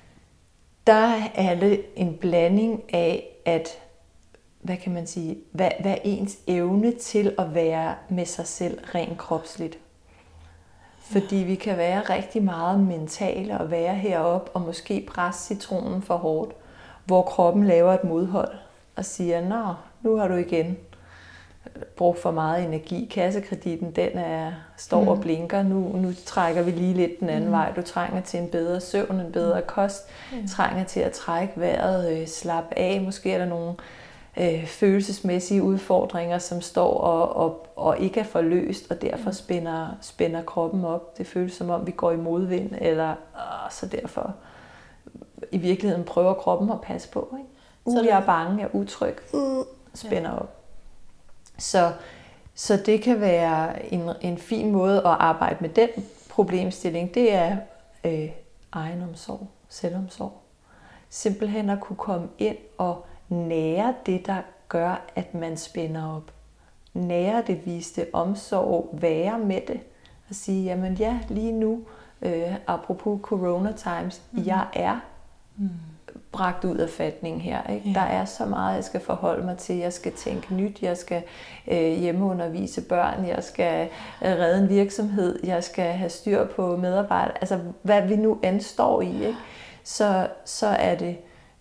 der er det en blanding af, at hvad kan man sige, hvad, hvad ens evne til at være med sig selv rent kropsligt. Fordi vi kan være rigtig meget mentale og være heroppe og måske presse citronen for hårdt, hvor kroppen laver et modhold og siger, nå, nu har du igen brugt for meget energi. Kassekreditten, den er, står mm. og blinker. Nu, nu trækker vi lige lidt den anden mm. vej. Du trænger til en bedre søvn, en bedre kost. Mm. Trænger til at trække vejret, øh, slappe af. Måske er der nogle øh, følelsesmæssige udfordringer, som står og, og, og ikke er forløst, og derfor spænder, spænder kroppen op. Det føles som om, vi går i modvind, eller øh, så derfor i virkeligheden prøver kroppen at passe på. Ikke? Uh, jeg er bange, jeg er utryg, uh, spænder op. Så, så det kan være en, en fin måde at arbejde med den problemstilling. Det er øh, egenomsorg, selvomsorg. Simpelthen at kunne komme ind og nære det, der gør, at man spænder op. Nære det, vise det omsorg, være med det. Og sige, jamen ja, lige nu, øh, apropos corona times, mm. jeg er mm. bragt ud af fatning her. Ikke? Ja. Der er så meget, jeg skal forholde mig til. Jeg skal tænke nyt, jeg skal øh, hjemmeundervise børn, jeg skal øh, redde en virksomhed, jeg skal have styr på medarbejdere. Altså, hvad vi nu end står i, ikke? Så, så er det,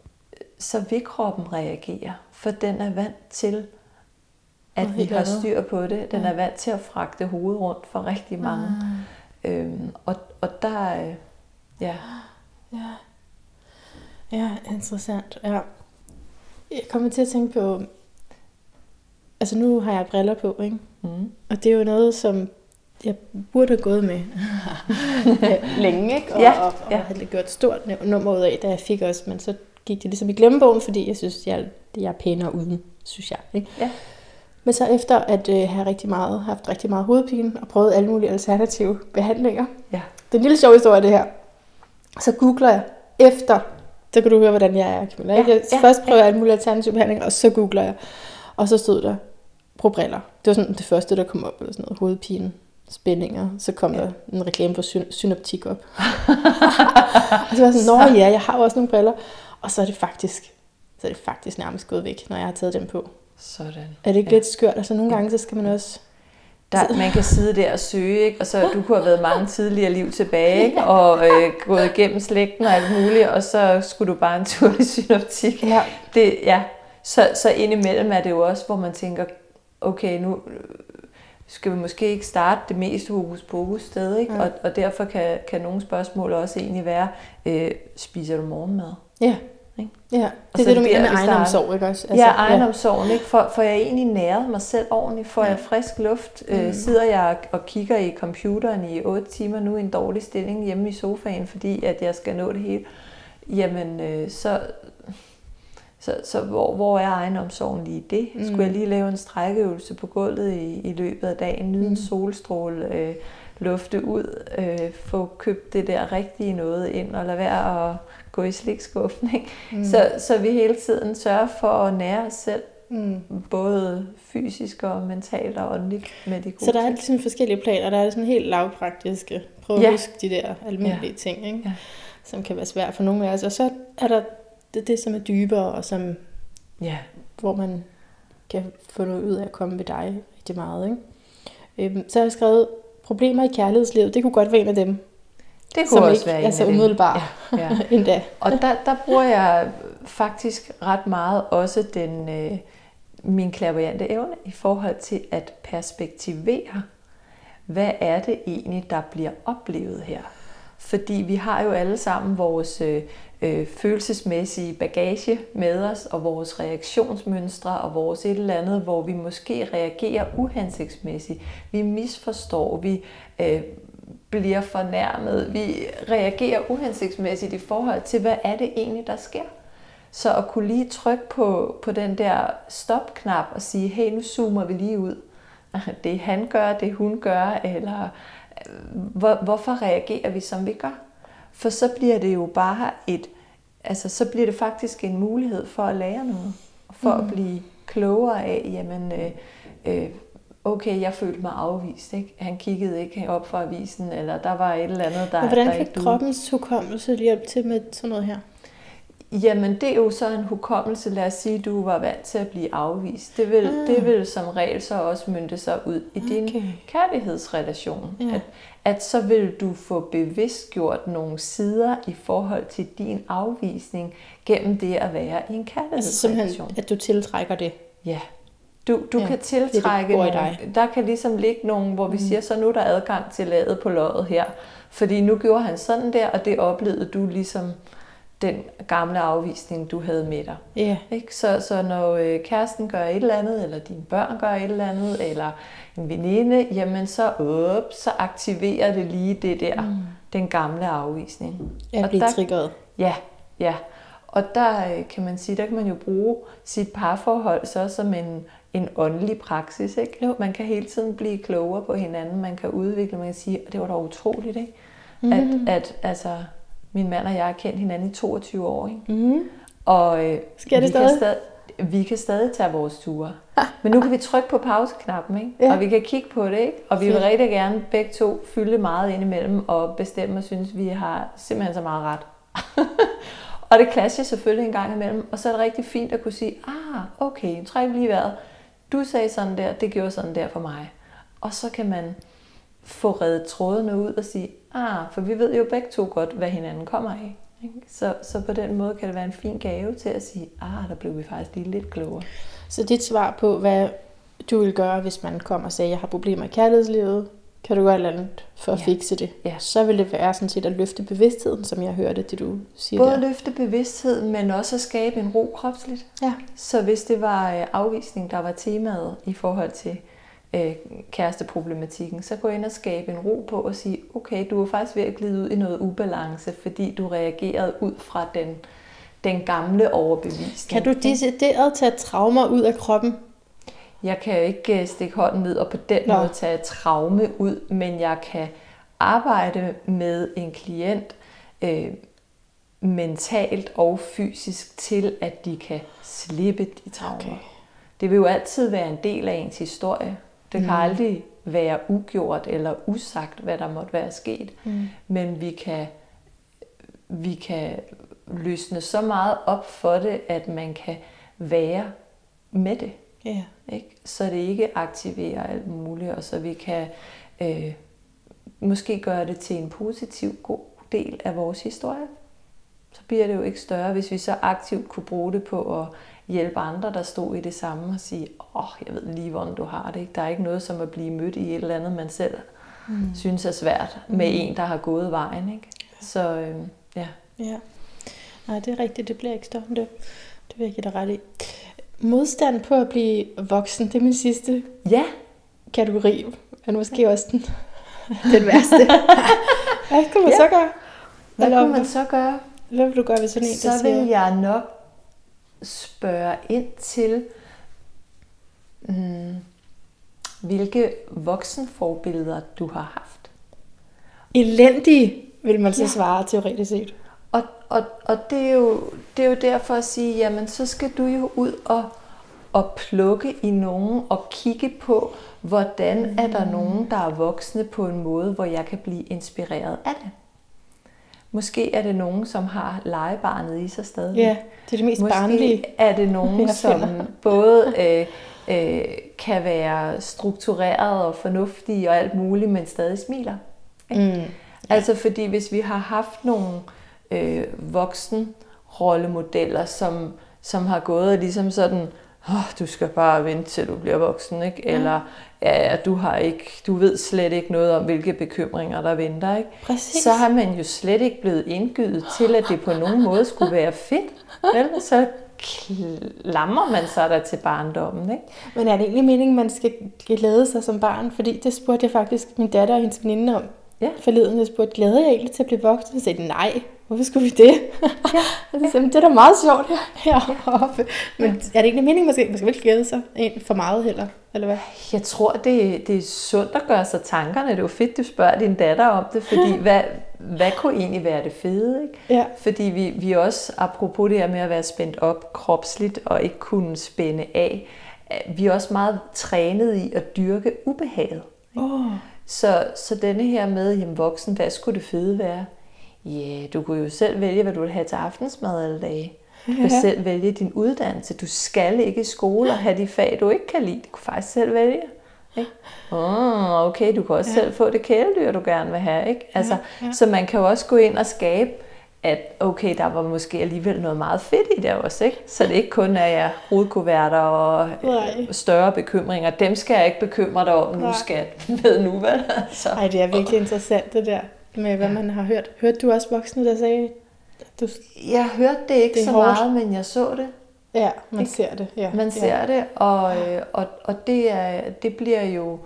så vil kroppen reagere, for den er vant til, at vi har styr på det. Den er vant til at fragte hovedet rundt for rigtig mange. Ah. Øhm, og, og der, ja. Ja. Ja, interessant. Ja. Jeg kommer til at tænke på, altså nu har jeg briller på, ikke? Mm. Og det er jo noget, som jeg burde have gået med længe, ikke? Og, ja, og, og ja. havde gjort et stort nummer ud af, da jeg fik også, men så gik det ligesom i glemmebogen, fordi jeg synes, jeg, jeg er pænere uden, synes jeg. Ikke? Ja. Men så efter at øh, have rigtig meget, haft rigtig meget hovedpine og prøvet alle mulige alternative behandlinger, ja. det er en lille sjov historie det her, så googler jeg efter, så kan du høre, hvordan jeg er, Camilla. Ja, jeg ja, først prøver jeg ja. alle mulige alternative behandlinger, og så googler jeg, og så stod der, brug briller. Det var sådan det første, der kom op, eller sådan noget, hovedpine, spændinger, så kom ja. der en reklame for syn- synoptik op. Og så var jeg sådan, nå ja, jeg har også nogle briller, og så er det faktisk, så er det faktisk nærmest gået væk, når jeg har taget dem på. Sådan. Er det ikke ja. lidt skørt? Altså nogle gange, så skal man også... Der, man kan sidde der og søge, ikke? Og så du kunne have været mange tidligere liv tilbage, ikke? Og øh, gået igennem slægten og alt muligt, og så skulle du bare en tur i synoptik. Ja. Det, ja. Så, så indimellem er det jo også, hvor man tænker, okay, nu skal vi måske ikke starte det mest hokus pokus sted, ikke? Ja. Og, og derfor kan, kan nogle spørgsmål også egentlig være, øh, spiser du morgenmad? Ja. Ikke? Ja, det er det, du mener med egenomsorg, ikke også? Altså, ja, egenomsorgen, ikke? For, for jeg er egentlig næret mig selv ordentligt, får ja. jeg frisk luft, mm. øh, sidder jeg og kigger i computeren i otte timer nu i en dårlig stilling hjemme i sofaen, fordi at jeg skal nå det hele, jamen øh, så, så, så hvor, hvor er egenomsorgen lige det? Mm. Skulle jeg lige lave en strækkeøvelse på gulvet i, i løbet af dagen, nyde mm. en solstråle, øh, lufte ud, øh, få købt det der rigtige noget ind og lade være at gå i slikskuffen, ikke? Mm. Så, så vi hele tiden sørger for at nære os selv, mm. både fysisk og mentalt og åndeligt med de gode. Så der er sådan forskellige planer, der er sådan helt lavpraktiske, prøv at ja. huske de der almindelige ja. ting, ikke? Ja. Som kan være svært for nogle af os. Og så er der det, det som er dybere, og som, ja. hvor man kan få noget ud af at komme ved dig rigtig meget, ikke? Øhm, så har jeg skrevet, problemer i kærlighedslivet, det kunne godt være en af dem. Det kunne også ikke være en altså af dem. umiddelbart ja, ja. endda. Og der, der bruger jeg faktisk ret meget også den, øh, min clairvoyante evne i forhold til at perspektivere, hvad er det egentlig, der bliver oplevet her. Fordi vi har jo alle sammen vores øh, øh, følelsesmæssige bagage med os, og vores reaktionsmønstre, og vores et eller andet, hvor vi måske reagerer uhensigtsmæssigt. Vi misforstår, vi øh, bliver fornærmet, vi reagerer uhensigtsmæssigt i forhold til, hvad er det egentlig, der sker. Så at kunne lige trykke på, på den der stop-knap og sige, hey, nu zoomer vi lige ud. Det han gør, det hun gør, eller hvor, hvorfor reagerer vi, som vi gør? For så bliver det jo bare et, altså så bliver det faktisk en mulighed for at lære noget, for mm. at blive klogere af, jamen, øh, øh, okay, jeg følte mig afvist, ikke? Han kiggede ikke op fra avisen, eller der var et eller andet, der... Og hvordan der kan ikke kroppens hukommelse hjælpe til med sådan noget her? Jamen, det er jo så en hukommelse. Lad os sige, at du var vant til at blive afvist. Det vil, ah. det vil som regel så også mønte sig ud i okay. din kærlighedsrelation. Ja. At, at så vil du få bevidstgjort nogle sider i forhold til din afvisning gennem det at være i en kærlighedsrelation. Altså simpelthen, at du tiltrækker det? Ja. Du, du ja, kan tiltrække det, nogle, der kan ligesom ligge nogle, hvor vi mm. siger, så nu er der adgang til ladet på loddet her. Fordi nu gjorde han sådan der, og det oplevede du ligesom den gamle afvisning, du havde med dig. Yeah. Ikke? Så, så når øh, kæresten gør et eller andet, eller dine børn gør et eller andet, eller en veninde, jamen så, op, så aktiverer det lige det der, mm. den gamle afvisning. Jeg bliver triggeret. Ja, ja. Og der kan man sige, der kan man jo bruge sit parforhold så som en, en åndelig praksis. Ikke? Jo. Man kan hele tiden blive klogere på hinanden, man kan udvikle, man kan sige, og det var da utroligt, ikke? Mm. At, at altså, min mand og jeg har kendt hinanden i toogtyve år, ikke? Mm. Og øh, Skal det vi, stadig? Kan stadig, vi kan stadig tage vores ture. Men nu kan vi trykke på pauseknappen, ikke? Ja. Og vi kan kigge på det, ikke? Og vi vil rigtig gerne begge to fylde meget ind imellem og bestemme og synes, vi har simpelthen så meget ret. Og det clasher selvfølgelig en gang imellem, og så er det rigtig fint at kunne sige, ah, okay, nu trækker vi lige vejret. Du sagde sådan der, det gjorde sådan der for mig. Og så kan man få reddet trådene ud og sige, ah, for vi ved jo begge to godt, hvad hinanden kommer af. Ikke? Så, så på den måde kan det være en fin gave til at sige, ah, der blev vi faktisk lige lidt klogere. Så dit svar på, hvad du vil gøre, hvis man kommer og siger, jeg har problemer i kærlighedslivet, kan du gøre et eller andet for at ja. fikse det? Ja. Så vil det være sådan set at løfte bevidstheden, som jeg hørte, det du siger Både der. løfte bevidstheden, men også at skabe en ro kropsligt. Ja. Så hvis det var afvisning, der var temaet i forhold til øh, kæresteproblematikken, så gå ind og skabe en ro på og sige, okay, du er faktisk ved at glide ud i noget ubalance, fordi du reagerede ud fra den, den gamle overbevisning. Kan du decideret tage traumer ud af kroppen? Jeg kan jo ikke stikke hånden ned og på den Nå. måde tage traume ud, men jeg kan arbejde med en klient øh, mentalt og fysisk til, at de kan slippe de traumer. Okay. Det vil jo altid være en del af ens historie. Det kan mm. aldrig være ugjort eller usagt, hvad der måtte være sket. Mm. Men vi kan, vi kan løsne så meget op for det, at man kan være med det. Yeah. Ikke? Så det ikke aktiverer alt muligt, og så vi kan øh, måske gøre det til en positiv, god del af vores historie. Så bliver det jo ikke større, hvis vi så aktivt kunne bruge det på at hjælpe andre, der stod i det samme, og sige, åh, oh, jeg ved lige, hvordan du har det. Ikke? Der er ikke noget som at blive mødt i et eller andet, man selv mm. synes er svært, med mm. en, der har gået vejen. Ikke? Så øh, ja. ja. Nej, det er rigtigt, det bliver ikke større end det. Det vil jeg give dig ret i. Modstand på at blive voksen, det er min sidste ja. kategori, men måske også den, den værste. Hvad kan man ja. så gøre? Hvad kan man så gøre? Hvad vil du gøre ved sådan en, så der siger? Så vil jeg nok spørge ind til, hmm, hvilke voksenforbilleder du har haft. Elendige, vil man så ja. svare teoretisk set. Og, og, og det, er jo, det er jo derfor at sige, jamen så skal du jo ud og, og plukke i nogen og kigge på, hvordan mm. er der nogen, der er voksne på en måde, hvor jeg kan blive inspireret af det. Måske er det nogen, som har legebarnet i sig stadig. Ja, det er det mest Måske barnlige. Måske er det nogen, som både øh, øh, kan være struktureret og fornuftige og alt muligt, men stadig smiler. Mm. Ja. Altså fordi hvis vi har haft nogle øh, voksen rollemodeller, som, som har gået ligesom sådan, oh, du skal bare vente til du bliver voksen, ikke? Mm. Eller ja, du har ikke, du ved slet ikke noget om, hvilke bekymringer der venter, ikke? Præcis. Så har man jo slet ikke blevet indgydet til, at det på nogen måde skulle være fedt. Vel? Så klamrer man sig der til barndommen, ikke? Men er det egentlig meningen, man skal glæde sig som barn? Fordi det spurgte jeg faktisk min datter og hendes veninde om. Ja. Forleden, jeg spurgte, glæder jeg egentlig til at blive voksen? Og sagde de, nej, hvorfor skulle vi det? Ja. Og så sagde, det er da meget sjovt heroppe. Men ja. Er det ikke meningen, man skal, man skal vel glæde sig for meget heller? Eller hvad? Jeg tror, det, det er sundt at gøre sig tankerne. Det er jo fedt, du spørger din datter om det, fordi hvad, hvad kunne egentlig være det fede? Ikke? Ja. Fordi vi, vi også, apropos det her med at være spændt op kropsligt og ikke kunne spænde af, vi er også meget trænet i at dyrke ubehaget. Oh. Så, så denne her med, jamen voksen, hvad skulle det fede være? Ja, yeah, du kunne jo selv vælge, hvad du vil have til aftensmad alle dage. Du kan ja. selv vælge din uddannelse. Du skal ikke i skole og have de fag, du ikke kan lide. Du kan faktisk selv vælge. Ikke? Oh, okay, du kan også ja. selv få det kæledyr, du gerne vil have. Ikke? Altså, ja. Ja. Så man kan jo også gå ind og skabe, at okay, der var måske alligevel noget meget fedt i det også. Ikke? Så det ikke kun er ja, hovedkuverter og Nej. større bekymringer. Dem skal jeg ikke bekymre dig om, nu skal med nu. Vel? Altså. Ej, det er virkelig interessant det der med, hvad man har hørt. Hørte du også voksne, der sagde... Du... Jeg hørte det ikke det så hårdt. meget, men jeg så det. Ja, man ikke? ser det. Ja. Man ser ja. det, og, og, og det, er, det bliver jo...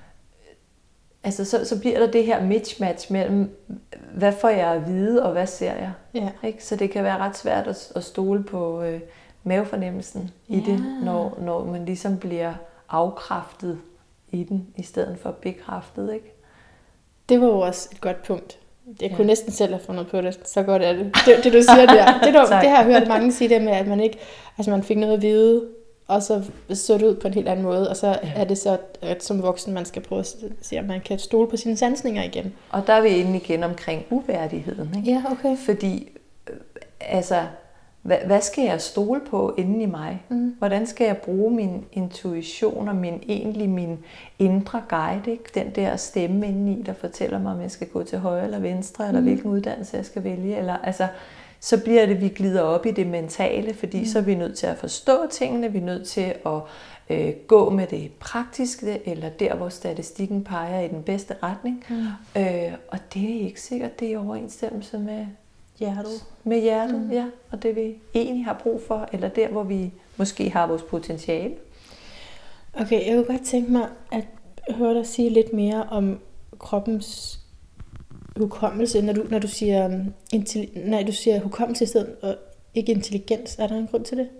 Altså, så, så bliver der det her mismatch mellem, hvad får jeg at vide, og hvad ser jeg? Ja. Ikke? Så det kan være ret svært at, at stole på øh, mavefornemmelsen ja. i det, når, når man ligesom bliver afkræftet i den, i stedet for bekræftet. Ikke? Det var jo også et godt punkt. Jeg kunne ja. næsten selv have fundet på det, så godt er det. Det, det du siger der. Det, du, det har jeg hørt mange sige det med, at man ikke, altså man fik noget at vide, og så så det ud på en helt anden måde, og så ja. er det så, at som voksen, man skal prøve at se, om man kan stole på sine sansninger igen. Og der er vi inde igen omkring uværdigheden. Ikke? Ja, okay. Fordi, øh, altså, hvad, hvad skal jeg stole på inden i mig? Mm. Hvordan skal jeg bruge min intuition og min, egentlig min indre guide? Ikke? Den der stemme indeni, der fortæller mig, om jeg skal gå til højre eller venstre, mm. eller hvilken uddannelse jeg skal vælge. Eller, altså, så bliver det, vi glider op i det mentale, fordi mm. så er vi nødt til at forstå tingene, vi er nødt til at øh, gå med det praktiske, eller der, hvor statistikken peger i den bedste retning. Mm. Øh, og det er ikke sikkert, det er i overensstemmelse med hjertet. Med hjertet, mm. ja. Og det vi egentlig har brug for, eller der, hvor vi måske har vores potentiale. Okay, jeg kunne godt tænke mig at høre dig sige lidt mere om kroppens hukommelse, når du, når du siger, um, intelli- nej, du siger hukommelse i stedet, og ikke intelligens. Er der en grund til det?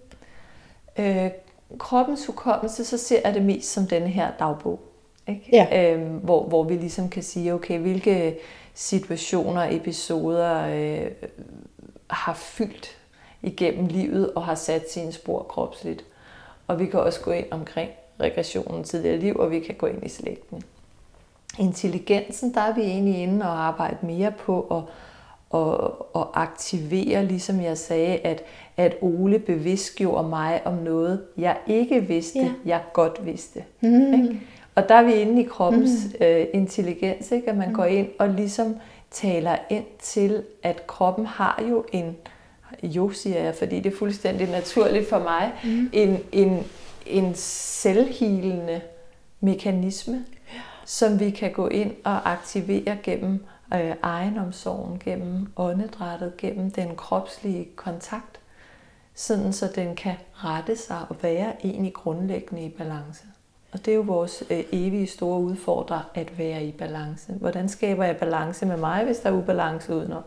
Øh, kroppens hukommelse, så ser jeg det mest som denne her dagbog. Ikke? Ja. Øh, hvor, hvor vi ligesom kan sige, okay, hvilke situationer, episoder øh, har fyldt igennem livet og har sat sine spor kropsligt. Og vi kan også gå ind omkring regressionen tidligere liv, og vi kan gå ind i slægten. Intelligensen, der er vi egentlig inde og arbejde mere på at, at, at aktivere, ligesom jeg sagde, at, at Ole bevidstgjorde mig om noget, jeg ikke vidste, ja. jeg godt vidste. Mm. Ikke? Og der er vi inde i kroppens mm. øh, intelligens, ikke? At man mm. går ind og ligesom taler ind til, at kroppen har jo en, jo siger jeg, fordi det er fuldstændig naturligt for mig, mm. en, en, en selvhealende mekanisme, ja. som vi kan gå ind og aktivere gennem øh, egenomsorgen, gennem åndedrættet, gennem den kropslige kontakt, sådan så den kan rette sig og være egentlig grundlæggende i balance. Og det er jo vores øh, evige store udfordring at være i balance. Hvordan skaber jeg balance med mig, hvis der er ubalance udenom?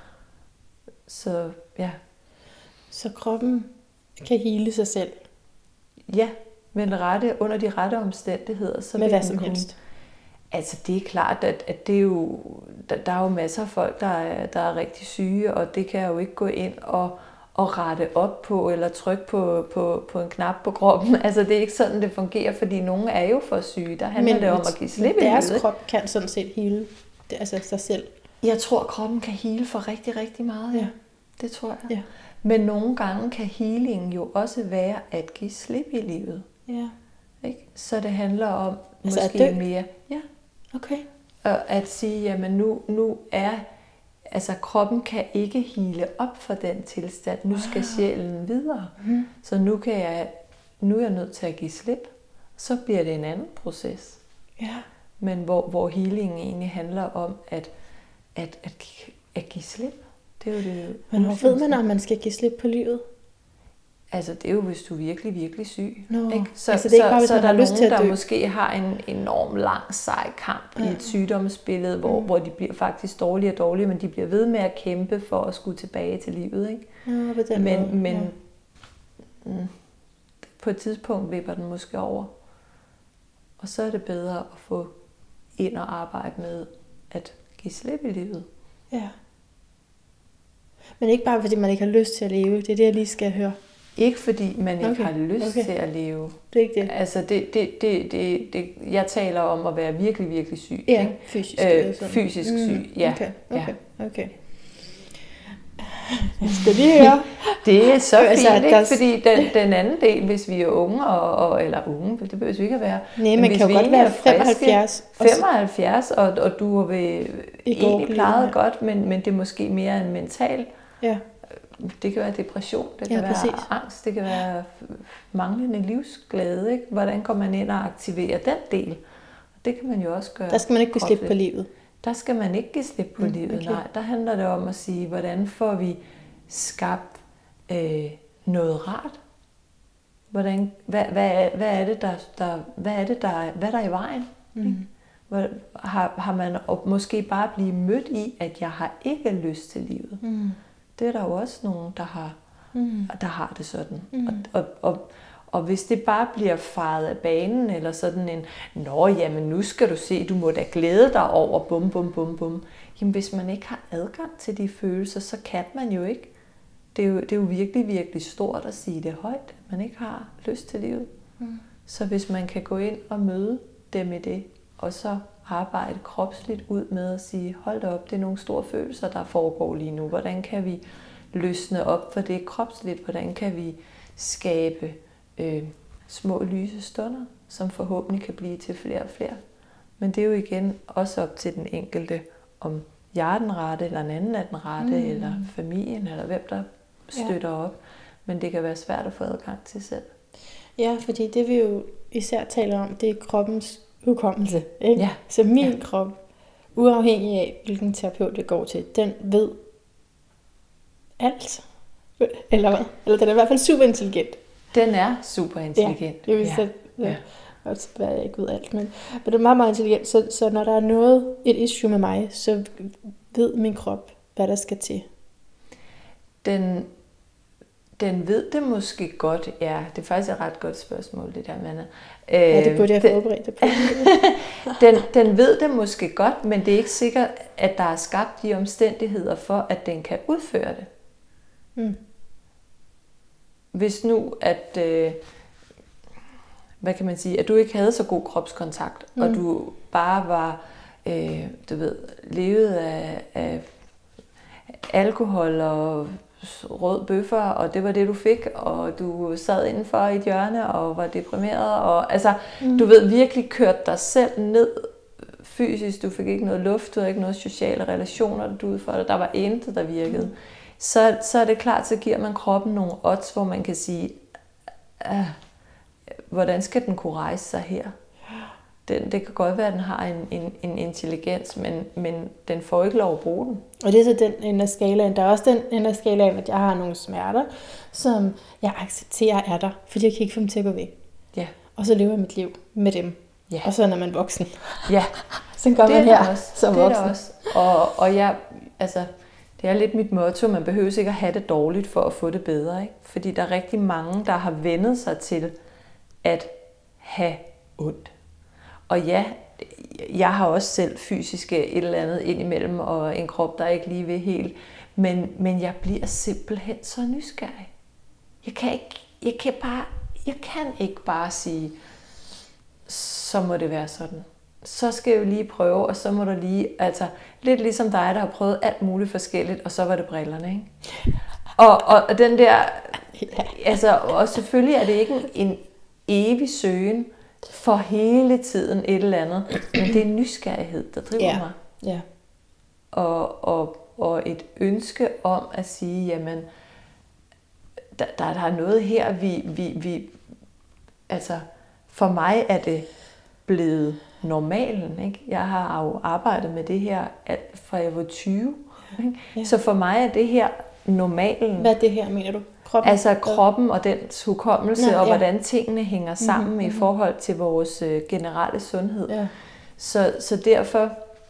Så ja. Så kroppen kan hele sig selv? Ja, men rette, under de rette omstændigheder. Så med hvad som kunne... helst? Altså det er klart, at, at det er jo, der, der er jo masser af folk, der er, der er rigtig syge, og det kan jeg jo ikke gå ind og og rette op på, eller trykke på, på, på en knap på kroppen. Altså, det er ikke sådan, det fungerer, fordi nogen er jo for syge. Der handler men, det om at give slip i livet. Deres krop kan sådan set hele det, altså sig selv. Jeg tror, kroppen kan hele for rigtig, rigtig meget. Ja. Det tror jeg. Ja. Men nogle gange kan healingen jo også være at give slip i livet. Ja. Ikke? Så det handler om altså måske mere... Ja. Okay. Og at sige, jamen nu, nu er... Altså kroppen kan ikke hele op for den tilstand. Nu skal sjælen videre. Mm. Så nu, kan jeg, nu er jeg nødt til at give slip. Så bliver det en anden proces. Ja. Men hvor, hvor healingen egentlig handler om at, at, at, at give slip. Det er jo det. Men hvor ved man, om man skal give slip på livet? Altså, det er jo, hvis du er virkelig, virkelig syg. Nå, ikke? Så, altså, det er ikke bare, så, hvis så man der har er lyst nogen, til at der dø. måske har en enorm lang, sej kamp ja. i et sygdomsbillede, hvor, mm. hvor de bliver faktisk dårligere og dårligere, men de bliver ved med at kæmpe for at skulle tilbage til livet. Ikke? Ja, på den men måde. men Ja. mm, på et tidspunkt vipper den måske over. Og så er det bedre at få ind og arbejde med at give slip i livet. Ja. Men ikke bare fordi man ikke har lyst til at leve. Det er det, jeg lige skal høre. Ikke fordi man ikke Okay, har lyst okay. til at leve. Det er ikke det. Altså det, det, det, det, det, jeg taler om at være virkelig, virkelig syg. Ja, ikke? fysisk. Øh, fysisk mm. syg, ja. Okay, okay, ja. okay. Jeg skal lige høre. Det er så fint, altså, ikke? der... Fordi den, den anden del, hvis vi er unge, og, og, eller unge, det behøver vi ikke at være. Nej, man kan jo godt være femoghalvfjerds. femoghalvfjerds, og, og du har egentlig plejet ja. godt, men, men det er måske mere en mental. Ja. Det kan være depression, det kan ja, være præcis. angst, det kan være manglende livsglæde. Ikke? Hvordan kommer man ind og aktiverer den del? Og det kan man jo også gøre. Der skal man ikke give slip på livet. Der skal man ikke give slip på mm, livet, okay. nej. Der handler det om at sige, hvordan får vi skabt øh, noget rart? Hvordan, hvad, hvad, er, hvad er det, der, der, hvad er det, der, hvad er der i vejen? Mm. Hvor, har, har man måske bare blive mødt i, at jeg har ikke lyst til livet? Mm. Det er der jo også nogen, der har, mm. der har det sådan. Mm. Og, og, og, og hvis det bare bliver faret af banen, eller sådan en, nå jamen nu skal du se, du må da glæde dig over, bum bum bum bum. Jamen hvis man ikke har adgang til de følelser, så kan man jo ikke. Det er jo, det er jo virkelig, virkelig stort at sige det højt, at man ikke har lyst til livet. Mm. Så hvis man kan gå ind og møde dem i det, og så arbejde kropsligt ud med at sige, hold da op, det er nogle store følelser, der foregår lige nu. Hvordan kan vi løsne op for det kropsligt? Hvordan kan vi skabe øh, små lyse stunder, som forhåbentlig kan blive til flere og flere? Men det er jo igen også op til den enkelte, om jeg er den rette, eller en anden er den rette, mm. eller familien, eller hvem der støtter ja. op. Men det kan være svært at få adgang til selv. Ja, fordi det vi jo især taler om, det er kroppens hukommelse. Ikke? Ja. Så min ja. krop, uafhængig af hvilken terapeut det går til, den ved alt. Eller hvad? Eller den er i hvert fald super intelligent. Den er super intelligent. Ja, jeg vil sætte, ja. Ja. Godt være, jeg ikke ved alt, men, men det er meget, meget intelligent. Så, så når der er noget, et issue med mig, så ved min krop, hvad der skal til. Den, den ved det måske godt, ja. Det er faktisk et ret godt spørgsmål, det der, Manna. Ja, det burde jeg forberede på. den, den ved det måske godt, men det er ikke sikkert, at der er skabt de omstændigheder for, at den kan udføre det. Mm. Hvis nu, at, øh, hvad kan man sige, at du ikke havde så god kropskontakt, mm. og du bare var, øh, du ved, levet af, af alkohol og rød bøffer, og det var det, du fik, og du sad indenfor i et hjørne og var deprimeret, og altså, mm. du ved, virkelig kørt dig selv ned fysisk, du fik ikke noget luft, du havde ikke noget sociale relationer, du udførte, der var intet, der virkede. Mm. Så, så er det klart, så giver man kroppen nogle odds, hvor man kan sige, ah, hvordan skal den kunne rejse sig her? Den, det kan godt være, at den har en, en, en intelligens, men, men den får ikke lov at bruge den. Og det er så den ende af skalaen. Der er også den ende af skalaen, at jeg har nogle smerter, som jeg accepterer er der, fordi jeg kan ikke få dem til at gå væk. Ja. Og så lever jeg mit liv med dem. Ja. Og så når man er voksen. Ja. Så gør man her også. som det voksen. Er også. Og, og jeg, altså, det er lidt mit motto, man behøver ikke at have det dårligt for at få det bedre. Ikke? Fordi der er rigtig mange, der har vendet sig til at have ondt. Og ja, jeg har også selv fysiske et eller andet indimellem, og en krop, der ikke lige vil helt. Men, men jeg bliver simpelthen så nysgerrig. Jeg kan ikke, jeg kan bare, jeg kan ikke bare sige, så må det være sådan. Så skal jeg jo lige prøve, og så må der lige, altså lidt ligesom dig, der har prøvet alt muligt forskelligt, og så var det brillerne, ikke? Og, og, og den der, altså, og selvfølgelig er det ikke en, en evig søgen, for hele tiden et eller andet. Men det er en nysgerrighed, der driver ja. mig. Ja. Og, og, og et ønske om at sige, jamen, der, der, der er noget her, vi, vi, vi... Altså, for mig er det blevet normalen, ikke? Jeg har jo arbejdet med det her alt fra jeg var tyve. Ikke? Ja. Så for mig er det her normalen. Hvad er det her, mener du? Kroppen? Altså kroppen og dens hukommelse, Nå, og ja. hvordan tingene hænger sammen mm-hmm. i forhold til vores øh, generelle sundhed. Ja. Så, så derfor,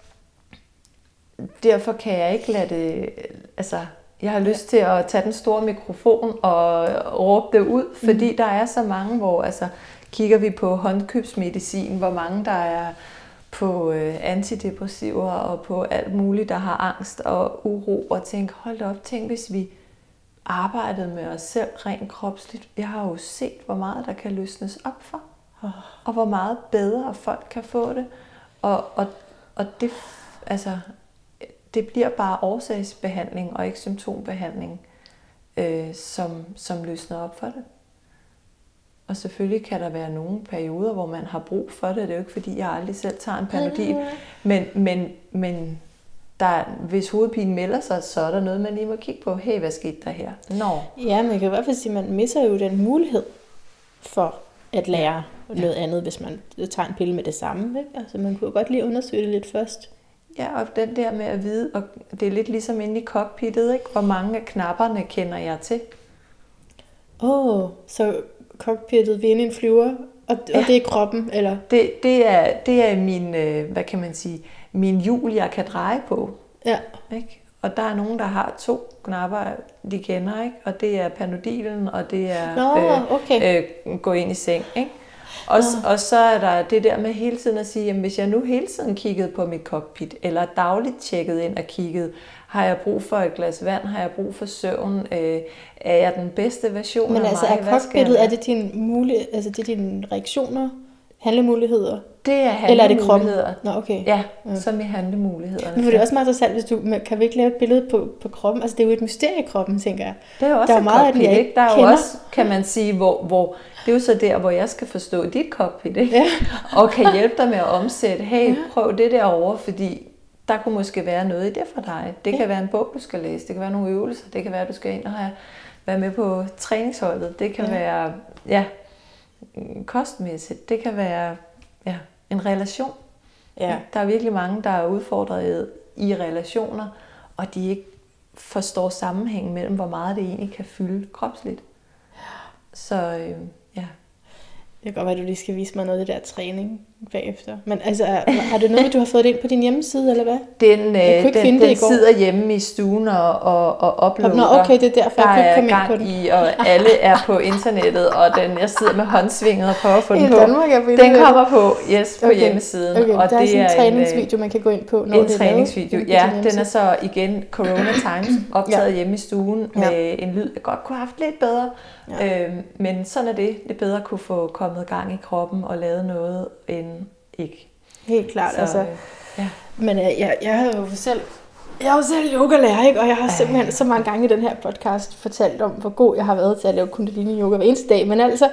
derfor kan jeg ikke lade det... Altså, jeg har lyst til at tage den store mikrofon og råbe det ud, fordi mm. der er så mange, hvor... Altså, kigger vi på håndkøbsmedicin, hvor mange der er på øh, antidepressiver og på alt muligt, der har angst og uro, og tænk, hold da op, tænk hvis vi arbejdede med os selv rent kropsligt. Jeg har jo set, hvor meget der kan løsnes op for, og hvor meget bedre folk kan få det. Og, og, og det, altså, det bliver bare årsagsbehandling og ikke symptombehandling, øh, som, som løsner op for det. Og selvfølgelig kan der være nogle perioder, hvor man har brug for det. Det er jo ikke, fordi jeg aldrig selv tager en Panodil. Men, men, men der, hvis hovedpinen melder sig, så er der noget, man lige må kigge på. Hey, hvad skete der her? Nå. Ja, man kan i hvert fald sige, at man misser jo den mulighed for at lære ja. noget andet, hvis man tager en pille med det samme. Ikke? Altså, man kunne godt lige undersøge det lidt først. Ja, og den der med at vide, og det er lidt ligesom inde i cockpittet, ikke? Hvor mange af knapperne kender jeg til. Åh, oh, så cockpittet, vi er inde i en flyver, og, ja. og det er kroppen, eller? Det, det, er, det er min, øh, hvad kan man sige, min hjul, jeg kan dreje på. Ja. Ikke? Og der er nogen, der har to knapper, de kender, ikke? Og det er Panodilen, og det er Nå, øh, okay. øh, gå ind i seng, ikke? Og, og så er der det der med hele tiden at sige, jamen hvis jeg nu hele tiden kiggede på mit cockpit, eller dagligt tjekkede ind og kiggede, har jeg brug for et glas vand, har jeg brug for søvn, øh, er jeg den bedste version Men af altså, mig? Men altså er cockpittet, er det dine mulige, altså det er dine reaktioner, handlemuligheder? Det er handlemuligheder. Eller er det kroppen? Nå, okay. Ja, ja, som i handlemulighederne. Men det er også meget interessant, hvis du, kan vi ikke lave et billede på, på kroppen? Altså det er jo et mysterie i kroppen, tænker jeg. Det er jo også der er meget, cockpit, ikke? Der er jo kender. også, kan man sige, hvor, hvor det er jo så der, hvor jeg skal forstå dit cockpit, ikke? Ja. Og kan hjælpe dig med at omsætte, hey, ja. prøv det derovre, fordi der kunne måske være noget i det for dig. Det kan ja. være en bog, du skal læse, det kan være nogle øvelser, det kan være, at du skal ind og have, være med på træningsholdet, det kan ja. være ja, kostmæssigt, det kan være ja, en relation. Ja. Der er virkelig mange, der er udfordret i relationer, og de ikke forstår sammenhængen mellem, hvor meget det egentlig kan fylde kropsligt. Så øh, ja. Det kan godt være, at du lige skal vise mig noget af det der træning bagefter. Men altså, har du noget, du har fået det ind på din hjemmeside, eller hvad? Den, øh, den, den sidder hjemme i stuen og, og, og uploader. Nå, okay, det er derfor, der jeg kunne ikke komme ind på den. I, og alle er på internettet, og den, jeg sidder med håndsvinget og prøver at få den på. Danmark, den kommer på, yes, på okay. hjemmesiden. Okay, og der det er sådan en er træningsvideo, man kan gå ind på, når en det er træningsvideo, lavet, ja. Den er så igen Corona Times, optaget ja. hjemme i stuen med ja. en lyd, jeg godt kunne have haft lidt bedre. Ja. Øhm, men sådan er det. Det er bedre at kunne få kommet gang i kroppen og lavet noget, end ikke. Helt klart, så, altså. Ja. Men jeg, jeg, jeg har jo selv, jeg er jo selv yogalærer, ikke? Og jeg har simpelthen så mange gange i den her podcast fortalt om, hvor god jeg har været til at lave kundalini yoga hver eneste dag. Men altså,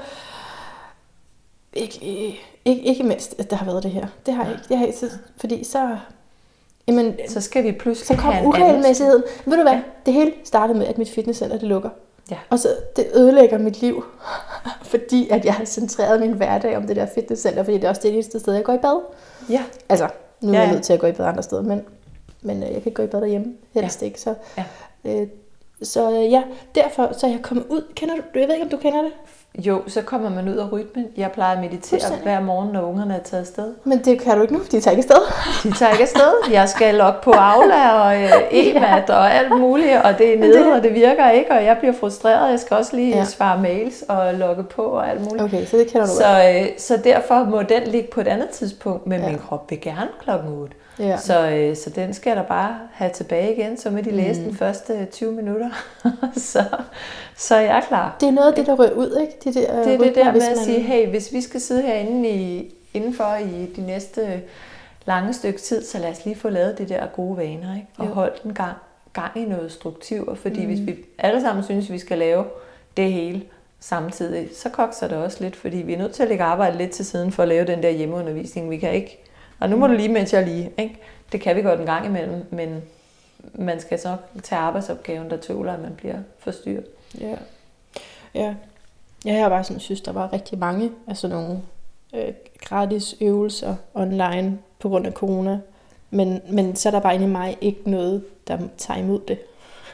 ikke, ikke, ikke mindst, at der har været det her. Det har jeg ikke. Det har jeg ikke, fordi så... Jamen, så skal vi pludselig så kom uregelmæssigheden. Ved du hvad? Ja. Det hele startede med, at mit fitnesscenter det lukker. Ja. Og så det ødelægger mit liv, fordi at jeg har centreret min hverdag om det der fitnesscenter, fordi det er også det eneste sted, jeg går i bad. Ja. Altså, nu er ja, ja. jeg nødt til at gå i bad andre steder, men, men jeg kan ikke gå i bad derhjemme, helst ja. ikke. Så, ja. Øh, så ja, derfor så er jeg kommet ud. Kender du, jeg ved ikke, om du kender det? Jo, så kommer man ud af rytmen. Jeg plejer at meditere hver morgen, når ungerne er taget afsted. Men det kan du ikke nu, de tager ikke afsted. De tager ikke afsted. Jeg skal logge på Aula og øh, e-mat og alt muligt, og det er nede, det... og det virker ikke, og jeg bliver frustreret. Jeg skal også lige ja. svare mails og logge på og alt muligt. Okay, så det kender du så, øh, så derfor må den ligge på et andet tidspunkt, men ja. min krop vil gerne klokken otte. Ja. Så, øh, så den skal jeg da bare have tilbage igen, så må de læse mm. den første tyve minutter, så, så er jeg klar. Det er noget af det, der rører ud, ikke? De der det er det der med at man... sige, hey, hvis vi skal sidde herinde i, indenfor i de næste lange stykke tid, så lad os lige få lavet de der gode vaner, ikke? Og holde den gang, gang i noget struktur, fordi mm. hvis vi alle sammen synes, vi skal lave det hele samtidig, så kokser det også lidt, fordi vi er nødt til at lægge arbejde lidt til siden for at lave den der hjemmeundervisning. Vi kan ikke. Og nu må du lige, mens jeg lige, ikke? Det kan vi godt en gang imellem, men man skal så tage arbejdsopgaven, der tåler, at man bliver forstyrret. Ja, ja. Jeg har bare sådan synes, der var rigtig mange af sådan nogle øh, gratis øvelser online på grund af corona. Men, men så er der bare inde i mig ikke noget, der tager imod det.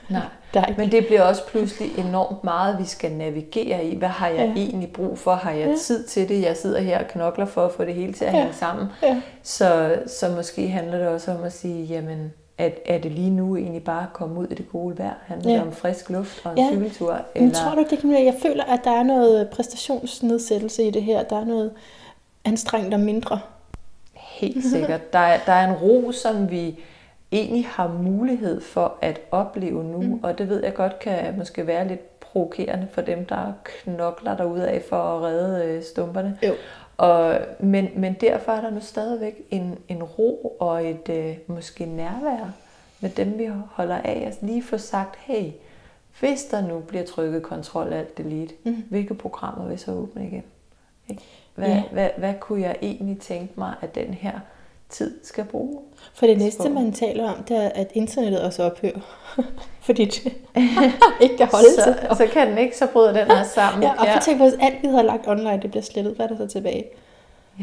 Nej. Der er ikke. Men det bliver også pludselig enormt meget, vi skal navigere i. Hvad har jeg ja. egentlig brug for? Har jeg ja. tid til det? Jeg sidder her og knokler for at få det hele til at ja. hænge sammen. Ja. Så, så måske handler det også om at sige, jamen, at, er det lige nu egentlig bare at komme ud i det gode vejr? Handler ja. det om frisk luft og en ja. cykeltur? Eller? Men tror du det, Camilla? Jeg føler, at der er noget præstationsnedsættelse i det her. Der er noget anstrengt og mindre. Helt sikkert. Der er, der er en ro, som vi egentlig har mulighed for at opleve nu, mm. og det ved jeg godt kan måske være lidt provokerende for dem, der knokler derudad for at redde øh, stumperne. Jo. Og, men, men derfor er der nu stadigvæk en, en ro og et øh, måske nærvær med dem, vi holder af. Altså lige få sagt, hey, hvis der nu bliver trykket kontrol alt delete, mm. hvilke programmer vil så åbne igen? Ikke? Hvad, ja. hvad, hvad kunne jeg egentlig tænke mig, at den her tid skal bruge? For det næste, man taler om, det er, at internettet også ophører. Fordi det ikke kan holde så, til. Så kan den ikke, så bryder den her sammen. Ja, og for tænk på, at alt vi har lagt online, det bliver slettet. Hvad er der så tilbage? Ja.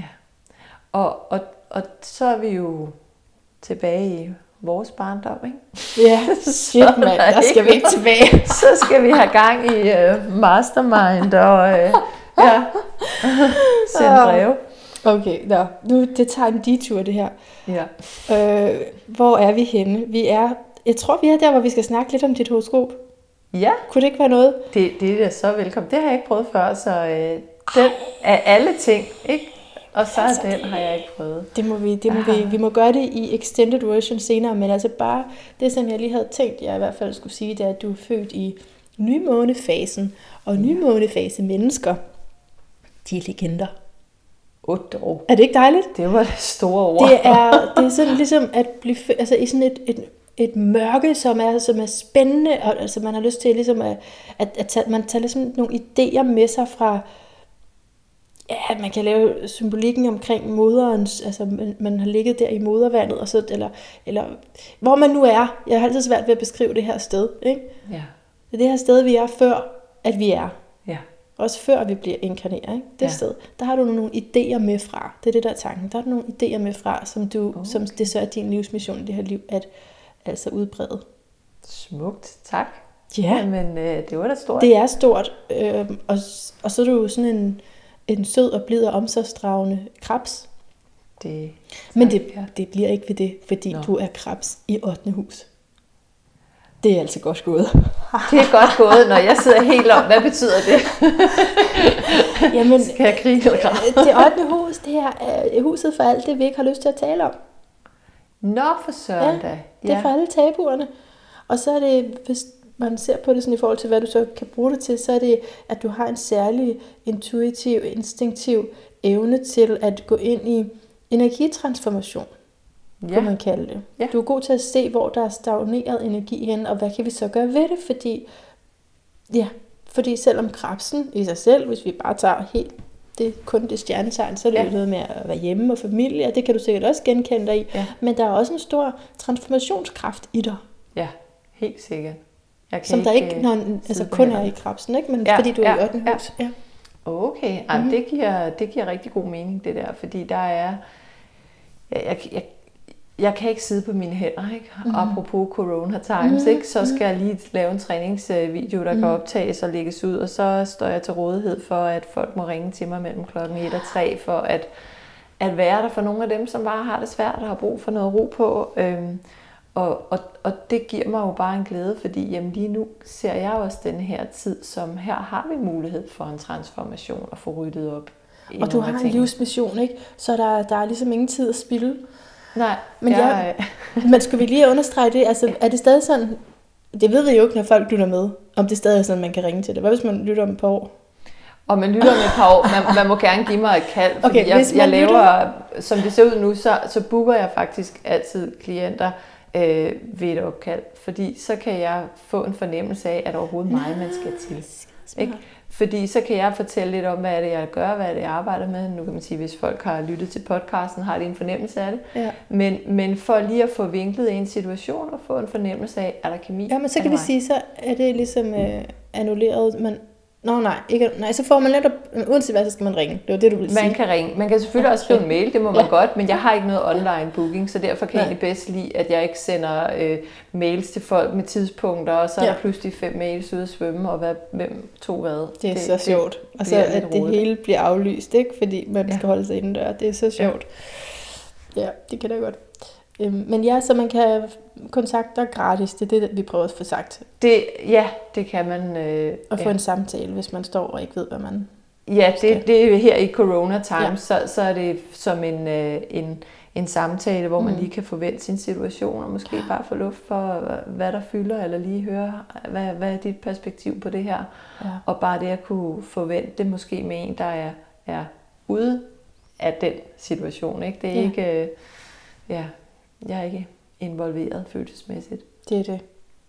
Og, og, og så er vi jo tilbage i vores barndom, ikke? Ja, shit mand, der skal vi ikke tilbage. Så skal vi have gang i uh, mastermind og uh, ja, sende breve. Okay, nå. Nu det tager en detur det her. Ja. Øh, hvor er vi henne? Vi er, jeg tror vi er der, hvor vi skal snakke lidt om dit horoskop. Ja. Kunne det ikke være noget? Det, det er da så velkommen. Det har jeg ikke prøvet før, så øh, den er alle ting, ikke? Og så altså, den har jeg ikke prøvet. Det må vi, det må vi, vi må gøre det i extended version senere, men altså bare det, som jeg lige havde tænkt, jeg i hvert fald skulle sige, det er, at du er født i nymånefasen, og nymånefase mennesker, de er legender. Otte år. Er det ikke dejligt? Det var det store ord. Det er, det er sådan ligesom at blive altså i sådan et, et, et mørke, som er, som er spændende, og altså man har lyst til ligesom at, at, at tage, man tager ligesom nogle idéer med sig fra, ja, man kan lave symbolikken omkring moderens, altså man, man har ligget der i modervandet, og så, eller, eller hvor man nu er. Jeg har altid svært ved at beskrive det her sted, ikke? Ja. Det er det her sted, vi er, før at vi er. Ja. Også før vi bliver inkarneret, ikke? Det ja. sted, der har du nogle idéer med fra. Det er det, der er tanken. Der er nogle idéer med fra, som, du, okay. som det så er din livsmission i det her liv, at altså udbrede. Smukt, tak. Ja. Jamen, øh, det var da stort. Det er stort. Øh, og, og så er du sådan en, en sød og blid og omsorgsdragende krebs. Det, Men det, det bliver ikke ved det, fordi Nå. du er krebs i ottende hus. Det er altså godt gået. Det er godt gået, når jeg sidder helt om. Hvad betyder det? Jamen, skal jeg grine eller græde? Det ottende hus, det her er huset for alt det, vi ikke har lyst til at tale om. Nå, for søren da. Ja, det er for alle tabuerne. Og så er det, hvis man ser på det sådan i forhold til, hvad du så kan bruge det til, så er det, at du har en særlig intuitiv, instinktiv evne til at gå ind i energitransformation. Ja. Kunne man kalde det. Ja. Du er god til at se, hvor der er stagneret energi hen, og hvad kan vi så gøre ved det, fordi, ja, fordi selvom krebsen i sig selv, hvis vi bare tager helt, det er kun det stjernetegn, så er det ja. noget med at være hjemme og familie, og det kan du sikkert også genkende dig i, ja. men der er også en stor transformationskraft i dig. Ja, helt sikkert. Jeg kan som der ikke, når, altså kun er i krebsen, ikke? Men ja, fordi du er ja, i ottende hus. Ja. Okay, Ej, mm-hmm. det, giver, det giver rigtig god mening, det der, fordi der er, jeg, jeg, jeg Jeg kan ikke sidde på mine hænder, ikke? Mm. Apropos corona times, mm. ikke? Så skal jeg lige lave en træningsvideo, der mm. kan optages og lægges ud, og så står jeg til rådighed for, at folk må ringe til mig mellem klokken et og tre, for at, at være der for nogle af dem, som bare har det svært og har brug for noget ro på. Øhm, og, og, og det giver mig jo bare en glæde, fordi jamen, lige nu ser jeg også den her tid, som her har vi mulighed for en transformation og få ryddet op. Og du har en livsmission, ikke? Så der, der er ligesom ingen tid at spilde. Nej, men jeg, men skal vi lige understrege det? Altså, er det stadig sådan, det ved vi jo ikke, når folk lytter med, om det stadig er sådan, man kan ringe til det. Hvad hvis man lytter om et par år? Og man lytter om et par år, man, man må gerne give mig et kald, fordi okay, jeg, jeg laver, lytter... som det ser ud nu, så, så booker jeg faktisk altid klienter øh, ved et opkald, fordi så kan jeg få en fornemmelse af, at det overhovedet mig, man skal til. Ikke? Fordi så kan jeg fortælle lidt om, hvad det er, jeg gør, hvad det er, jeg arbejder med. Nu kan man sige, hvis folk har lyttet til podcasten, har de en fornemmelse af det. Ja. Men, men for lige at få vinklet en situation og få en fornemmelse af, er der kemi? Ja, men så kan vi sige, så er det ligesom øh, annulleret. Man, Nå nej, ikke, nej, så får man netop, uanset hvad, så skal man ringe. Det var det, du ville sige. Man kan ringe. Man kan selvfølgelig også skrive en mail, det må man ja. godt, men jeg har ikke noget online booking, så derfor kan jeg egentlig bedst lide, at jeg ikke sender øh, mails til folk med tidspunkter, og så er ja. der pludselig fem mails ude at svømme, og hvad, hvem tog hvad. Det er det, så sjovt. Det og så at det roligt. hele bliver aflyst, ikke? Fordi man ja. skal holde sig indendør. Det er så sjovt. Ja, ja det kan da godt. Men ja, så man kan kontakte dig gratis, det er det, vi prøver at få sagt. Det, ja, det kan man. Øh, og få ja. en samtale, hvis man står og ikke ved, hvad man Ja, det, det er her i Corona Times, ja. så, så er det som en, øh, en, en samtale, hvor man mm. lige kan forvente sin situation, og måske bare få luft for, hvad der fylder, eller lige høre, hvad, hvad er dit perspektiv på det her. Ja. Og bare det at kunne forvente det måske med en, der er, er ude af den situation. Ikke? Det er ja. ikke... Øh, ja, jeg er ikke involveret følelsesmæssigt. Det er det.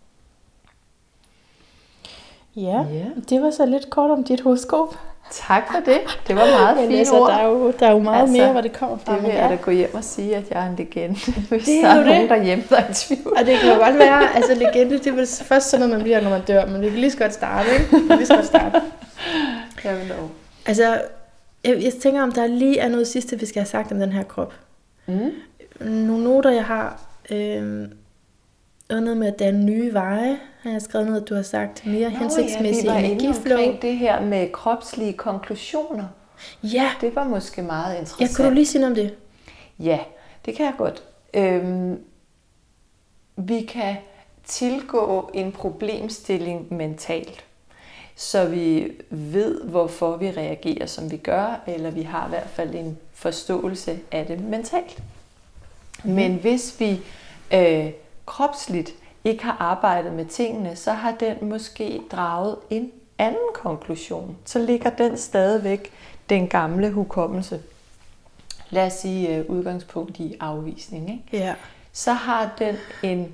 Ja, yeah. det var så lidt kort om dit horoskop. Tak for det. Det var meget fint altså, ord. Der er jo, der er jo meget altså, mere, hvor det kommer fra. Det vil jeg da gå hjem og sige, at jeg er en legende, hvis det er der er nogen det. derhjemme, der er i tvivl. Og det kan jo godt være, altså legende, det er først sådan noget, man bliver, når man dør, men vi kan lige så godt starte, ikke? Vi kan lige så godt starte. Jamen dog. Altså, jeg, jeg tænker, om der lige er noget sidste, vi skal have sagt om den her krop. Mm. Nogle noter, jeg har, øh, og noget med at danne nye veje, har jeg skrevet noget, at du har sagt mere Nå, hensigtsmæssig ja, energiflow. Det her med kropslige konklusioner. Ja. Det var måske meget interessant. Ja, kunne du lige sige noget om det? Ja, det kan jeg godt. Øhm, vi kan tilgå en problemstilling mentalt, så vi ved, hvorfor vi reagerer, som vi gør, eller vi har i hvert fald en forståelse af det mentalt. Mm. Men hvis vi øh, kropsligt ikke har arbejdet med tingene, så har den måske draget en anden konklusion. Så ligger den stadigvæk den gamle hukommelse. Lad os sige uh, udgangspunkt i afvisning. Ikke? Ja. Så har den en,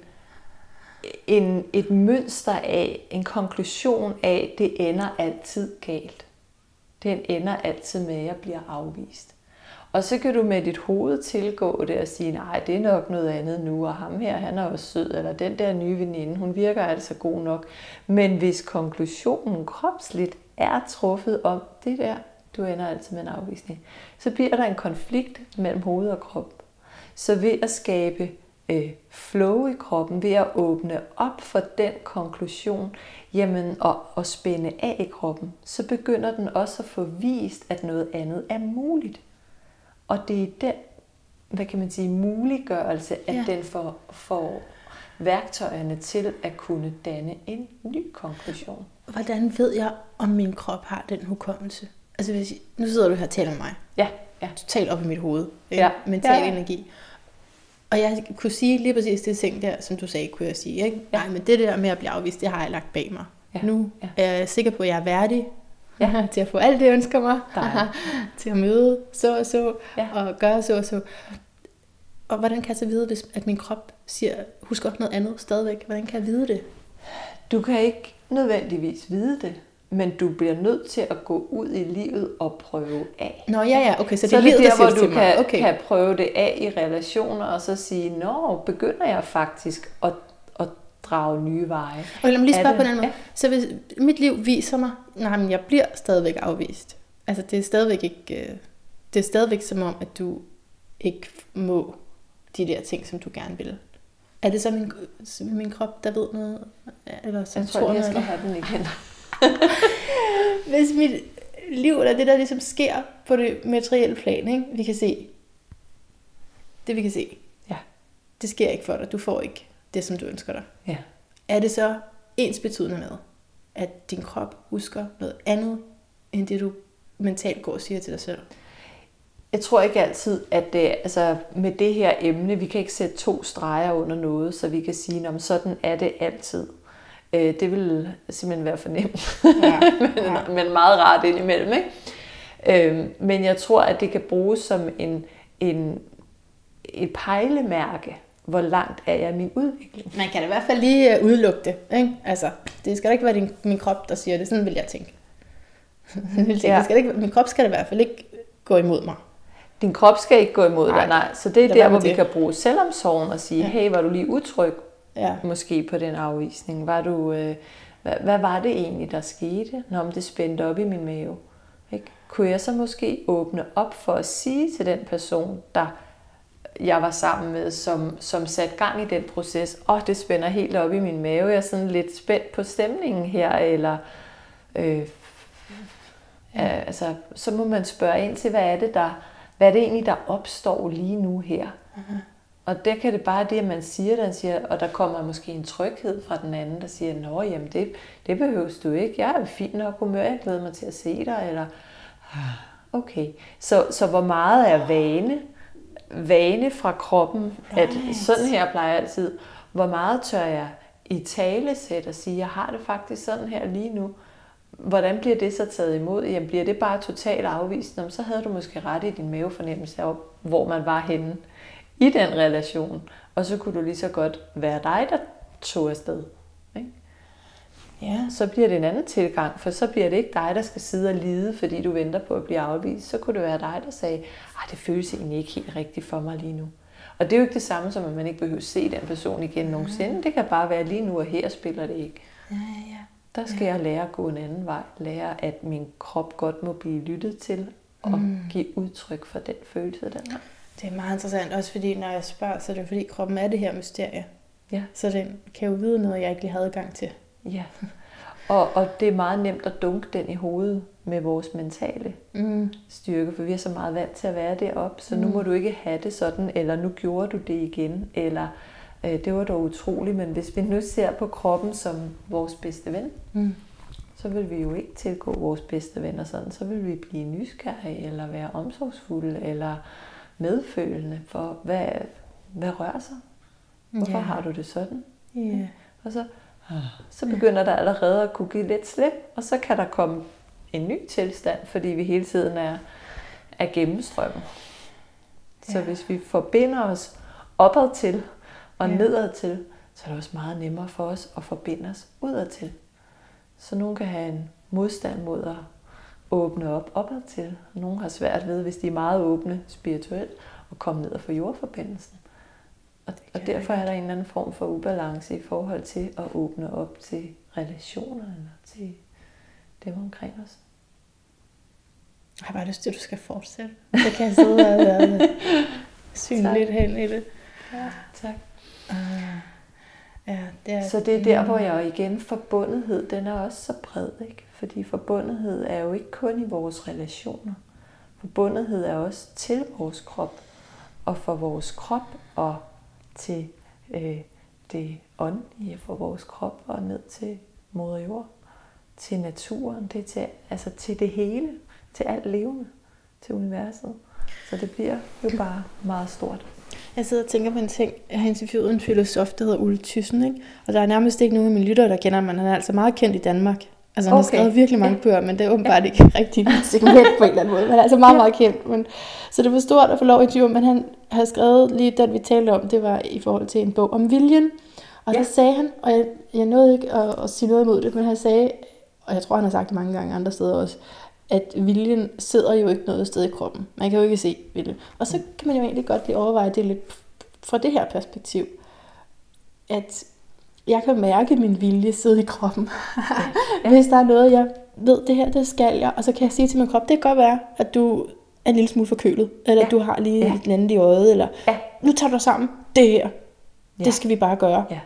en, et mønster af, en konklusion af, det ender altid galt. Den ender altid med, at jeg bliver afvist. Og så kan du med dit hoved tilgå det og sige, nej, det er nok noget andet nu, og ham her, han er også sød, eller den der nye veninde, hun virker altså god nok. Men hvis konklusionen kropsligt er truffet om det der, du ender altid med en afvisning, så bliver der en konflikt mellem hoved og krop. Så ved at skabe øh, flow i kroppen, ved at åbne op for den konklusion, jamen, og, og spænde af i kroppen, så begynder den også at få vist, at noget andet er muligt. Og det er den, hvad kan man sige, muliggørelse, at ja. den får, får værktøjerne til at kunne danne en ny konklusion. Hvordan ved jeg, om min krop har den hukommelse? Altså, hvis, nu sidder du her og taler med mig. Ja. ja. Totalt op i mit hoved. Ja. Mental ja, ja. energi. Og jeg kunne sige lige præcis det ting der, som du sagde, kunne jeg sige. Ikke? Ja. Nej, men det der med at blive afvist, det har jeg lagt bag mig. Ja. Nu ja. er jeg sikker på, at jeg er værdig. Ja. Til at få alt det, jeg ønsker mig. Til at møde så og så, ja. og gøre så og så. Og hvordan kan jeg så vide, hvis at min krop siger, husk op noget andet stadigvæk? Hvordan kan jeg vide det? Du kan ikke nødvendigvis vide det, men du bliver nødt til at gå ud i livet og prøve af. Nå ja, ja, okay, så, så det er livet, der, der hvor du kan, okay. kan prøve det af i relationer, og så sige, nå, begynder jeg faktisk at drage nye veje. Og lad mig lige spørge på en anden måde. Ja. Så hvis mit liv viser mig, nej, men jeg bliver stadigvæk afvist. Altså det er stadigvæk ikke, det er stadigvæk som om, at du ikke må de der ting, som du gerne vil. Er det så min, min krop, der ved noget? Eller som jeg tror, tror jeg skal have den igen. Hvis mit liv, eller det der ligesom sker på det materielle plan, ikke? Vi kan se, det vi kan se, ja. det sker ikke for dig. Du får ikke det, som du ønsker dig. Ja. Er det så ensbetydende med, at din krop husker noget andet, end det du mentalt går og siger til dig selv? Jeg tror ikke altid, at det, altså med det her emne, vi kan ikke sætte to streger under noget, så vi kan sige, om sådan er det altid. Det vil simpelthen være for nemt, ja, ja. men, men meget rart indimellem. Ikke? Men jeg tror, at det kan bruges som en, en, et pejlemærke. Hvor langt er jeg i min udvikling? Man kan da i hvert fald lige udelukke det. Ikke? Altså, det skal da ikke være din, min krop, der siger det. Sådan vil jeg tænke. Ja. Det skal ikke, min krop skal da i hvert fald ikke gå imod mig. Din krop skal ikke gå imod nej. dig, nej. Så det er der, hvor det. vi kan bruge selvomsorgen og sige, ja. hey, var du lige utryg? Ja. Måske på den afvisning. Var du, øh, hvad, hvad var det egentlig, der skete, når det spændte op i min mave? Ikke? Kunne jeg så måske åbne op for at sige til den person, der jeg var sammen med, som, som satte gang i den proces, åh, oh, det spænder helt op i min mave, jeg er sådan lidt spændt på stemningen her, eller øh, ja. altså, så må man spørge ind til, hvad er det, der, hvad er det egentlig, der opstår lige nu her? Uh-huh. Og der kan det bare det, at man siger det, siger, og der kommer måske en tryghed fra den anden, der siger, nå, jamen det, det behøves du ikke, jeg er fint nok humør, jeg glæder mig til at se dig, eller okay. Så, så hvor meget er vane, vane fra kroppen, right. At sådan her plejer jeg altid, hvor meget tør jeg i talesæt og sige, jeg har det faktisk sådan her lige nu. Hvordan bliver det så taget imod? Jamen bliver det bare totalt afvist? Jamen, så havde du måske ret i din mavefornemmelse af, hvor man var henne i den relation. Og så kunne du lige så godt være dig, der tog afsted. Ikke? Ja. Så bliver det en anden tilgang, for så bliver det ikke dig, der skal sidde og lide, fordi du venter på at blive afvist. Så kunne det være dig, der sagde, at det føles egentlig ikke helt rigtigt for mig lige nu. Og det er jo ikke det samme som, at man ikke behøver at se den person igen nogensinde. Det kan bare være lige nu, og her spiller det ikke. Ja, ja, ja. Der skal ja. jeg lære at gå en anden vej. Lære, at min krop godt må blive lyttet til, og mm. give udtryk for den følelse, den har. Det er meget interessant, også fordi når jeg spørger, så er det fordi kroppen er det her mysterie. Ja. Så den kan jo vide noget, jeg ikke lige havde adgang til. Ja, og, og det er meget nemt at dunke den i hovedet med vores mentale mm. styrke, for vi er så meget vant til at være deroppe, så mm. nu må du ikke have det sådan, eller nu gjorde du det igen, eller øh, det var dog utroligt, men hvis vi nu ser på kroppen som vores bedste ven, mm. så vil vi jo ikke tilgå vores bedste venner sådan, så vil vi blive nysgerrige, eller være omsorgsfulde, eller medfølende for, hvad, hvad rører sig? Hvorfor yeah. har du det sådan? Yeah. Og så, så begynder der allerede at kunne give lidt slip, og så kan der komme en ny tilstand, fordi vi hele tiden er, er gennemstrømmet. Så yeah. hvis vi forbinder os opad til og yeah. nedad til, så er det også meget nemmere for os at forbinde os udad til. Så nogen kan have en modstand mod at åbne op opad til. Nogle har svært ved, hvis de er meget åbne spirituelt, at komme ned og få jordforbindelsen. Og, og derfor er der en eller anden form for ubalance i forhold til at åbne op til relationer eller til dem omkring os. Jeg har bare lyst til, at du skal fortsætte. Så kan jeg sidde og være synligt hen i det. Ja, tak. Uh, ja, det er, så det er der, hvor jeg igen, forbundethed, den er også så bred, ikke? Fordi forbundethed er jo ikke kun i vores relationer. Forbundethed er også til vores krop, og for vores krop, og til øh, det åndelige for vores krop, og ned til moder jord, til naturen, det er til, altså til det hele, til alt levende, til universet. Så det bliver jo bare meget stort. Jeg sidder og tænker på en ting. Jeg har interviewet en filosof, der hedder Ulle Thyssen, ikke? Og der er nærmest ikke nogen af mine lyttere, der kender ham, men han er altså meget kendt i Danmark. Altså han okay. har skrevet virkelig mange bøger, men det er åbenbart ikke rigtig segment på en eller anden måde. Men er altså meget, meget kendt. Men, så det var stort at få lov at interviewe, men han havde skrevet lige den, vi talte om, det var i forhold til en bog om viljen. Og ja. så sagde han, og jeg, jeg nåede ikke at, at sige noget imod det, men han sagde, og jeg tror, han har sagt det mange gange andre steder også, at viljen sidder jo ikke noget sted i kroppen. Man kan jo ikke se viljen. Og så kan man jo egentlig godt lige overveje det lidt fra det her perspektiv, at jeg kan mærke min vilje sidde i kroppen. Ja. Hvis der er noget, jeg ved, det her, det skal jeg, og så kan jeg sige til min krop, det kan godt være, at du er en lille smule forkølet, eller ja. du har lige ja. et andet i øjet, eller ja. nu tager du sammen, det her, ja. det skal vi bare gøre. Ja.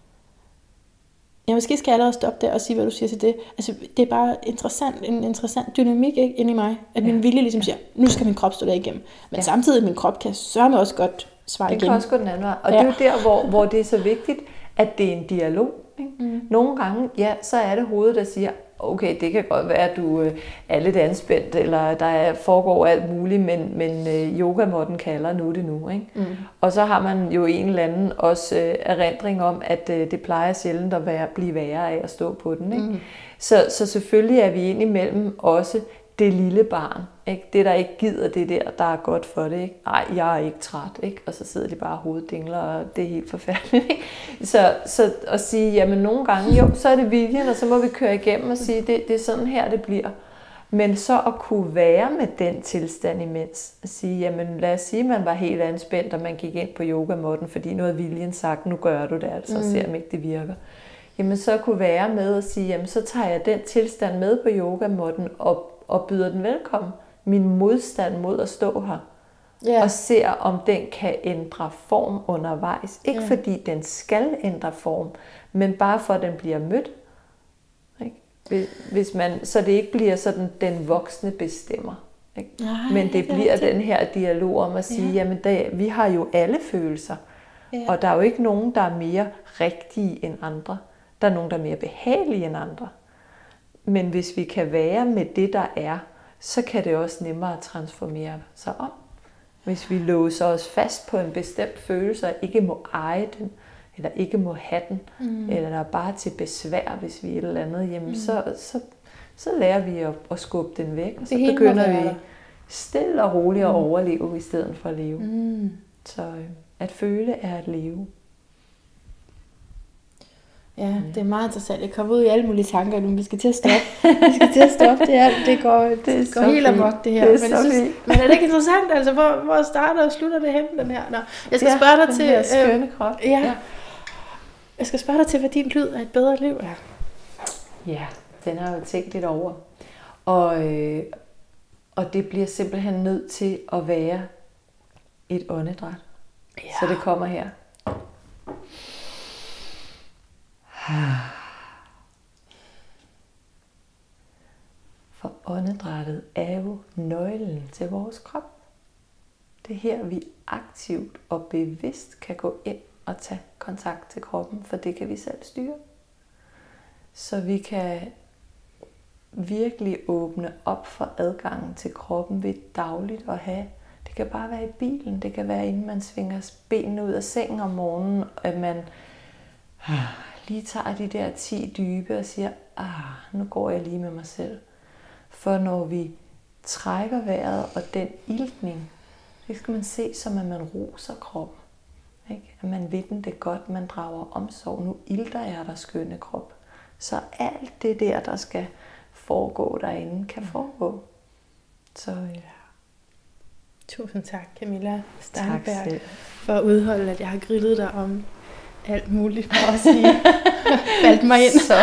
Ja, måske skal jeg allerede stoppe der og sige, hvad du siger til det. Altså, det er bare interessant, en interessant dynamik ikke, inde i mig, at ja. min vilje ligesom siger, nu skal min krop stå der igennem. Men ja. samtidig, min krop kan sørme også godt svare igen. Den kan også gå den anden vej. Og ja. det er jo der, hvor, hvor det er så vigtigt, at det er en dialog. Ikke? Mm. Nogle gange, ja, så er det hovedet, der siger, okay, det kan godt være, at du øh, er lidt anspændt, eller der er, foregår alt muligt, men, men øh, yogamåtten kalder nu det nu. Ikke? Mm. Og så har man jo en eller anden også øh, erindring om, at øh, det plejer sjældent at være, blive værre af at stå på den. Ikke? Mm. Så, så selvfølgelig er vi indimellem også det lille barn. Ikke? Det, der ikke gider det der, der er godt for det. Ikke? Nej, jeg er ikke træt. Ikke? Og så sidder de bare hoveddingler, og det er helt forfærdeligt. Ikke? Så, så at sige, jamen nogle gange, jo, så er det viljen, og så må vi køre igennem og sige, det, det er sådan her, det bliver. Men så at kunne være med den tilstand imens. At sige, jamen lad os sige, at man var helt anspændt, og man gik ind på yogamåtten, fordi nu havde viljen sagt, nu gør du det altså, og ser om ikke det virker. jamen så kunne være med at sige, jamen så tager jeg den tilstand med på yogamåtten og, og byder den velkommen. Min modstand mod at stå her. Yeah. Og ser, om den kan ændre form undervejs. Ikke yeah. fordi den skal ændre form, men bare for at den bliver mødt. Ikke? Hvis man, så det ikke bliver sådan, den voksne bestemmer. Ikke? Nej, men det bliver det. Den her dialog om at sige, yeah. jamen det, vi har jo alle følelser. Yeah. Og der er jo ikke nogen, der er mere rigtige end andre. Der er nogen, der er mere behagelige end andre. Men hvis vi kan være med det, der er, så kan det også nemmere at transformere sig om. Hvis vi låser os fast på en bestemt følelse, og ikke må eje den, eller ikke må have den, mm. eller der er bare til besvær, hvis vi er et eller andet, jamen mm. så, så, så lærer vi at, at skubbe den væk, og så begynder vi stille og roligt at mm. overleve, i stedet for at leve. Mm. Så at føle er at leve. Ja, det er meget interessant. Jeg kommer ud i alle mulige tanker nu. Vi skal til at stoppe. Vi skal til at stoppe det her. Det går, det det går helt amok, det her. Det er men, jeg synes, men er det ikke interessant? Altså, hvor, hvor starter og slutter det hen, den her? Nå, jeg skal ja, spørge dig til... Ja, skønne krop. Øh, ja. ja. Jeg skal spørge dig til, hvad din lyd af et bedre liv er. Ja, den har jeg jo tænkt lidt over. Og, øh, og det bliver simpelthen nødt til at være et åndedræt. Ja. Så det kommer her. For åndedrættet er jo nøglen til vores krop. Det er her, vi aktivt og bevidst kan gå ind og tage kontakt til kroppen, for det kan vi selv styre. Så vi kan virkelig åbne op for adgangen til kroppen ved dagligt at have. Det kan bare være i bilen, det kan være inden man svinger benene ud af sengen om morgenen, at man lige tager de der ti dybe og siger, ah, nu går jeg lige med mig selv. For når vi trækker vejret og den iltning, det skal man se som, at man roser kroppen. Ikke? At man ved den det godt, man drager omsorg. Nu ilter jeg der skønne krop. Så alt det der, der skal foregå derinde, kan foregå. Så ja. Tusind tak, Camilla Steinberg, for at udholde, at jeg har grillet dig om alt muligt, for at sige. Faldt mig ind. Så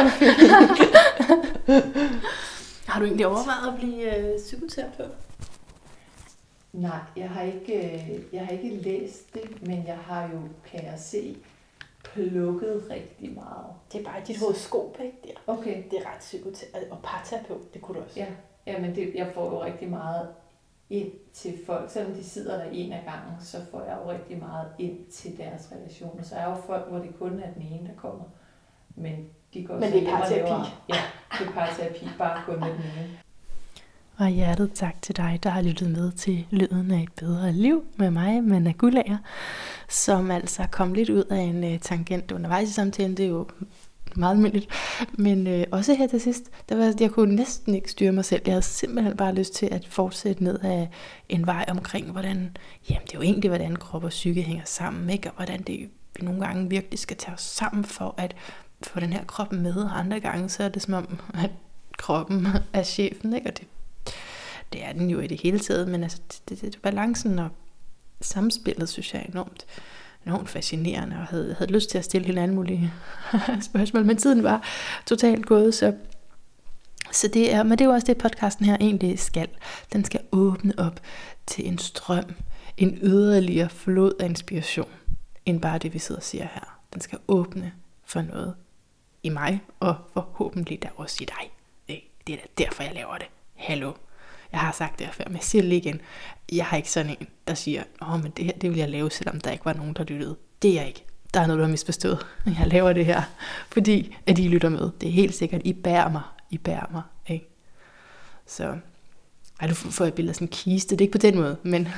har du egentlig overvejet at blive øh, psykoterapeut? Nej, jeg har ikke, jeg har ikke læst det, men jeg har jo, kan jeg se, plukket rigtig meget. Det er bare dit horoskop, ikke? Det er, okay. Det er ret psykoterapeut og parterapeut, det kunne du også. Ja, ja men det, jeg får jo rigtig meget ind til folk. Selvom de sidder der en af gangen, så får jeg jo rigtig meget ind til deres relationer. Så er jo folk, hvor det kun er den ene, der kommer. Men de går Men det er parterapi. Ja, det er parterapi, bare kun med den ene. Og hjertet tak til dig, der har lyttet med til Lyden af et bedre liv med mig, Manna Guldager, som altså kom lidt ud af en uh, tangent undervejs i samtalen. Det er jo meget almindeligt. Men øh, også her til sidst, der var, jeg kunne næsten ikke styre mig selv. Jeg havde simpelthen bare lyst til at fortsætte ned af en vej omkring, hvordan, jamen det er jo egentlig, hvordan krop og psyke hænger sammen, ikke? Og hvordan det vi nogle gange virkelig skal tage os sammen for at få den her krop med, og andre gange, så er det som om, at kroppen er chefen, ikke? Og det, det er den jo i det hele taget, men altså, det, det, det balancen og samspillet, synes jeg er enormt enormt fascinerende, og havde, havde lyst til at stille helt alle mulige spørgsmål, men tiden var totalt gået, så, så det er, men det er jo også det, podcasten her egentlig skal. Den skal åbne op til en strøm, en yderligere flod af inspiration, end bare det, vi sidder og siger her. Den skal åbne for noget i mig, og forhåbentlig der også i dig. Det er derfor, jeg laver det. Hallo. Jeg har sagt det før, men jeg siger det lige igen. Jeg har ikke sådan en, der siger, åh, men det her, det vil jeg lave, selvom der ikke var nogen, der lyttede. Det er jeg ikke. Der er noget, du har misforstået. Jeg laver det her, fordi at I lytter med. Det er helt sikkert, I bærer mig. I bærer mig, ikke? Så, ej, du får et billede af sådan en kiste. Det er ikke på den måde, men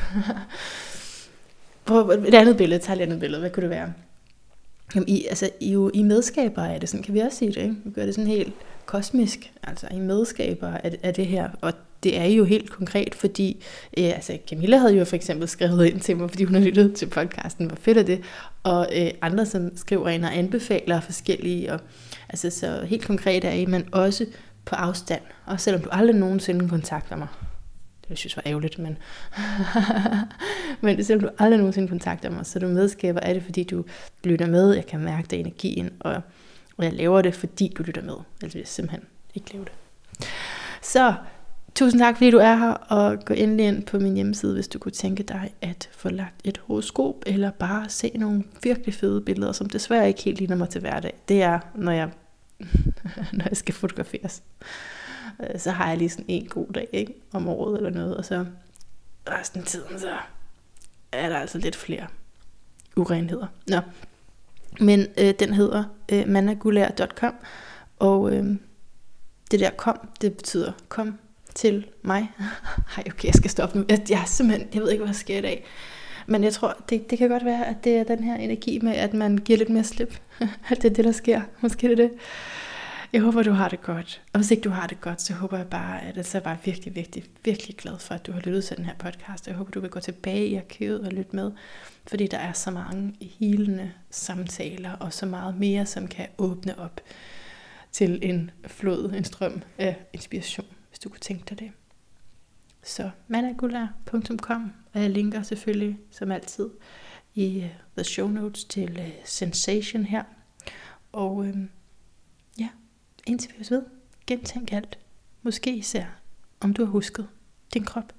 prøv et andet billede. Tag et andet billede. Hvad kunne det være? Jamen, I, altså, I, jo, I medskaber er det sådan, kan vi også sige det, ikke? Vi gør det sådan helt kosmisk. Altså, I medskaber af, af det her, og det er jo helt konkret, fordi øh, altså Camilla havde jo for eksempel skrevet ind til mig, fordi hun har lyttet til podcasten, hvor fedt er det, og øh, andre som skriver ind og anbefaler forskellige, og altså så helt konkret er I, man også på afstand, og selvom du aldrig nogensinde kontakter mig, det jeg synes var ærgerligt, men men selvom du aldrig nogensinde kontakter mig, så er du medskaber af det, fordi du lytter med, jeg kan mærke det energien, og Og jeg laver det, fordi du lytter med. Altså jeg simpelthen ikke lave det. Så tusind tak, fordi du er her, og gå endelig ind på min hjemmeside, hvis du kunne tænke dig at få lagt et horoskop, eller bare se nogle virkelig fede billeder, som desværre ikke helt ligner mig til hverdag. Det er, når jeg, når jeg skal fotograferes. Så har jeg lige sådan en god dag, ikke? Om året eller noget, og så resten af tiden, så er der altså lidt flere urenheder. Nå. Men øh, den hedder øh, managulær punktum com, og øh, det der kom, det betyder kom til mig. Ej, okay, jeg skal stoppe nu. Jeg, jeg, simpelthen, jeg ved ikke, hvad der sker i dag. Men jeg tror, det, det kan godt være, at det er den her energi med, at man giver lidt mere slip. At det er det, der sker. Måske er det det. Jeg håber, du har det godt. Og hvis ikke du har det godt, så håber jeg bare, at jeg er bare virkelig, virkelig, virkelig glad for, at du har lyttet til den her podcast. Jeg håber, du vil gå tilbage i arkivet og lytte med. Fordi der er så mange helende samtaler, og så meget mere, som kan åbne op til en flod, en strøm af inspiration, hvis du kunne tænke dig det. Så managulær punktum com, og jeg linker selvfølgelig, som altid, i uh, the show notes til uh, Sensation her. Og uh, ja, indtil vi os ved, gentænk alt. Måske især, om du har husket din krop.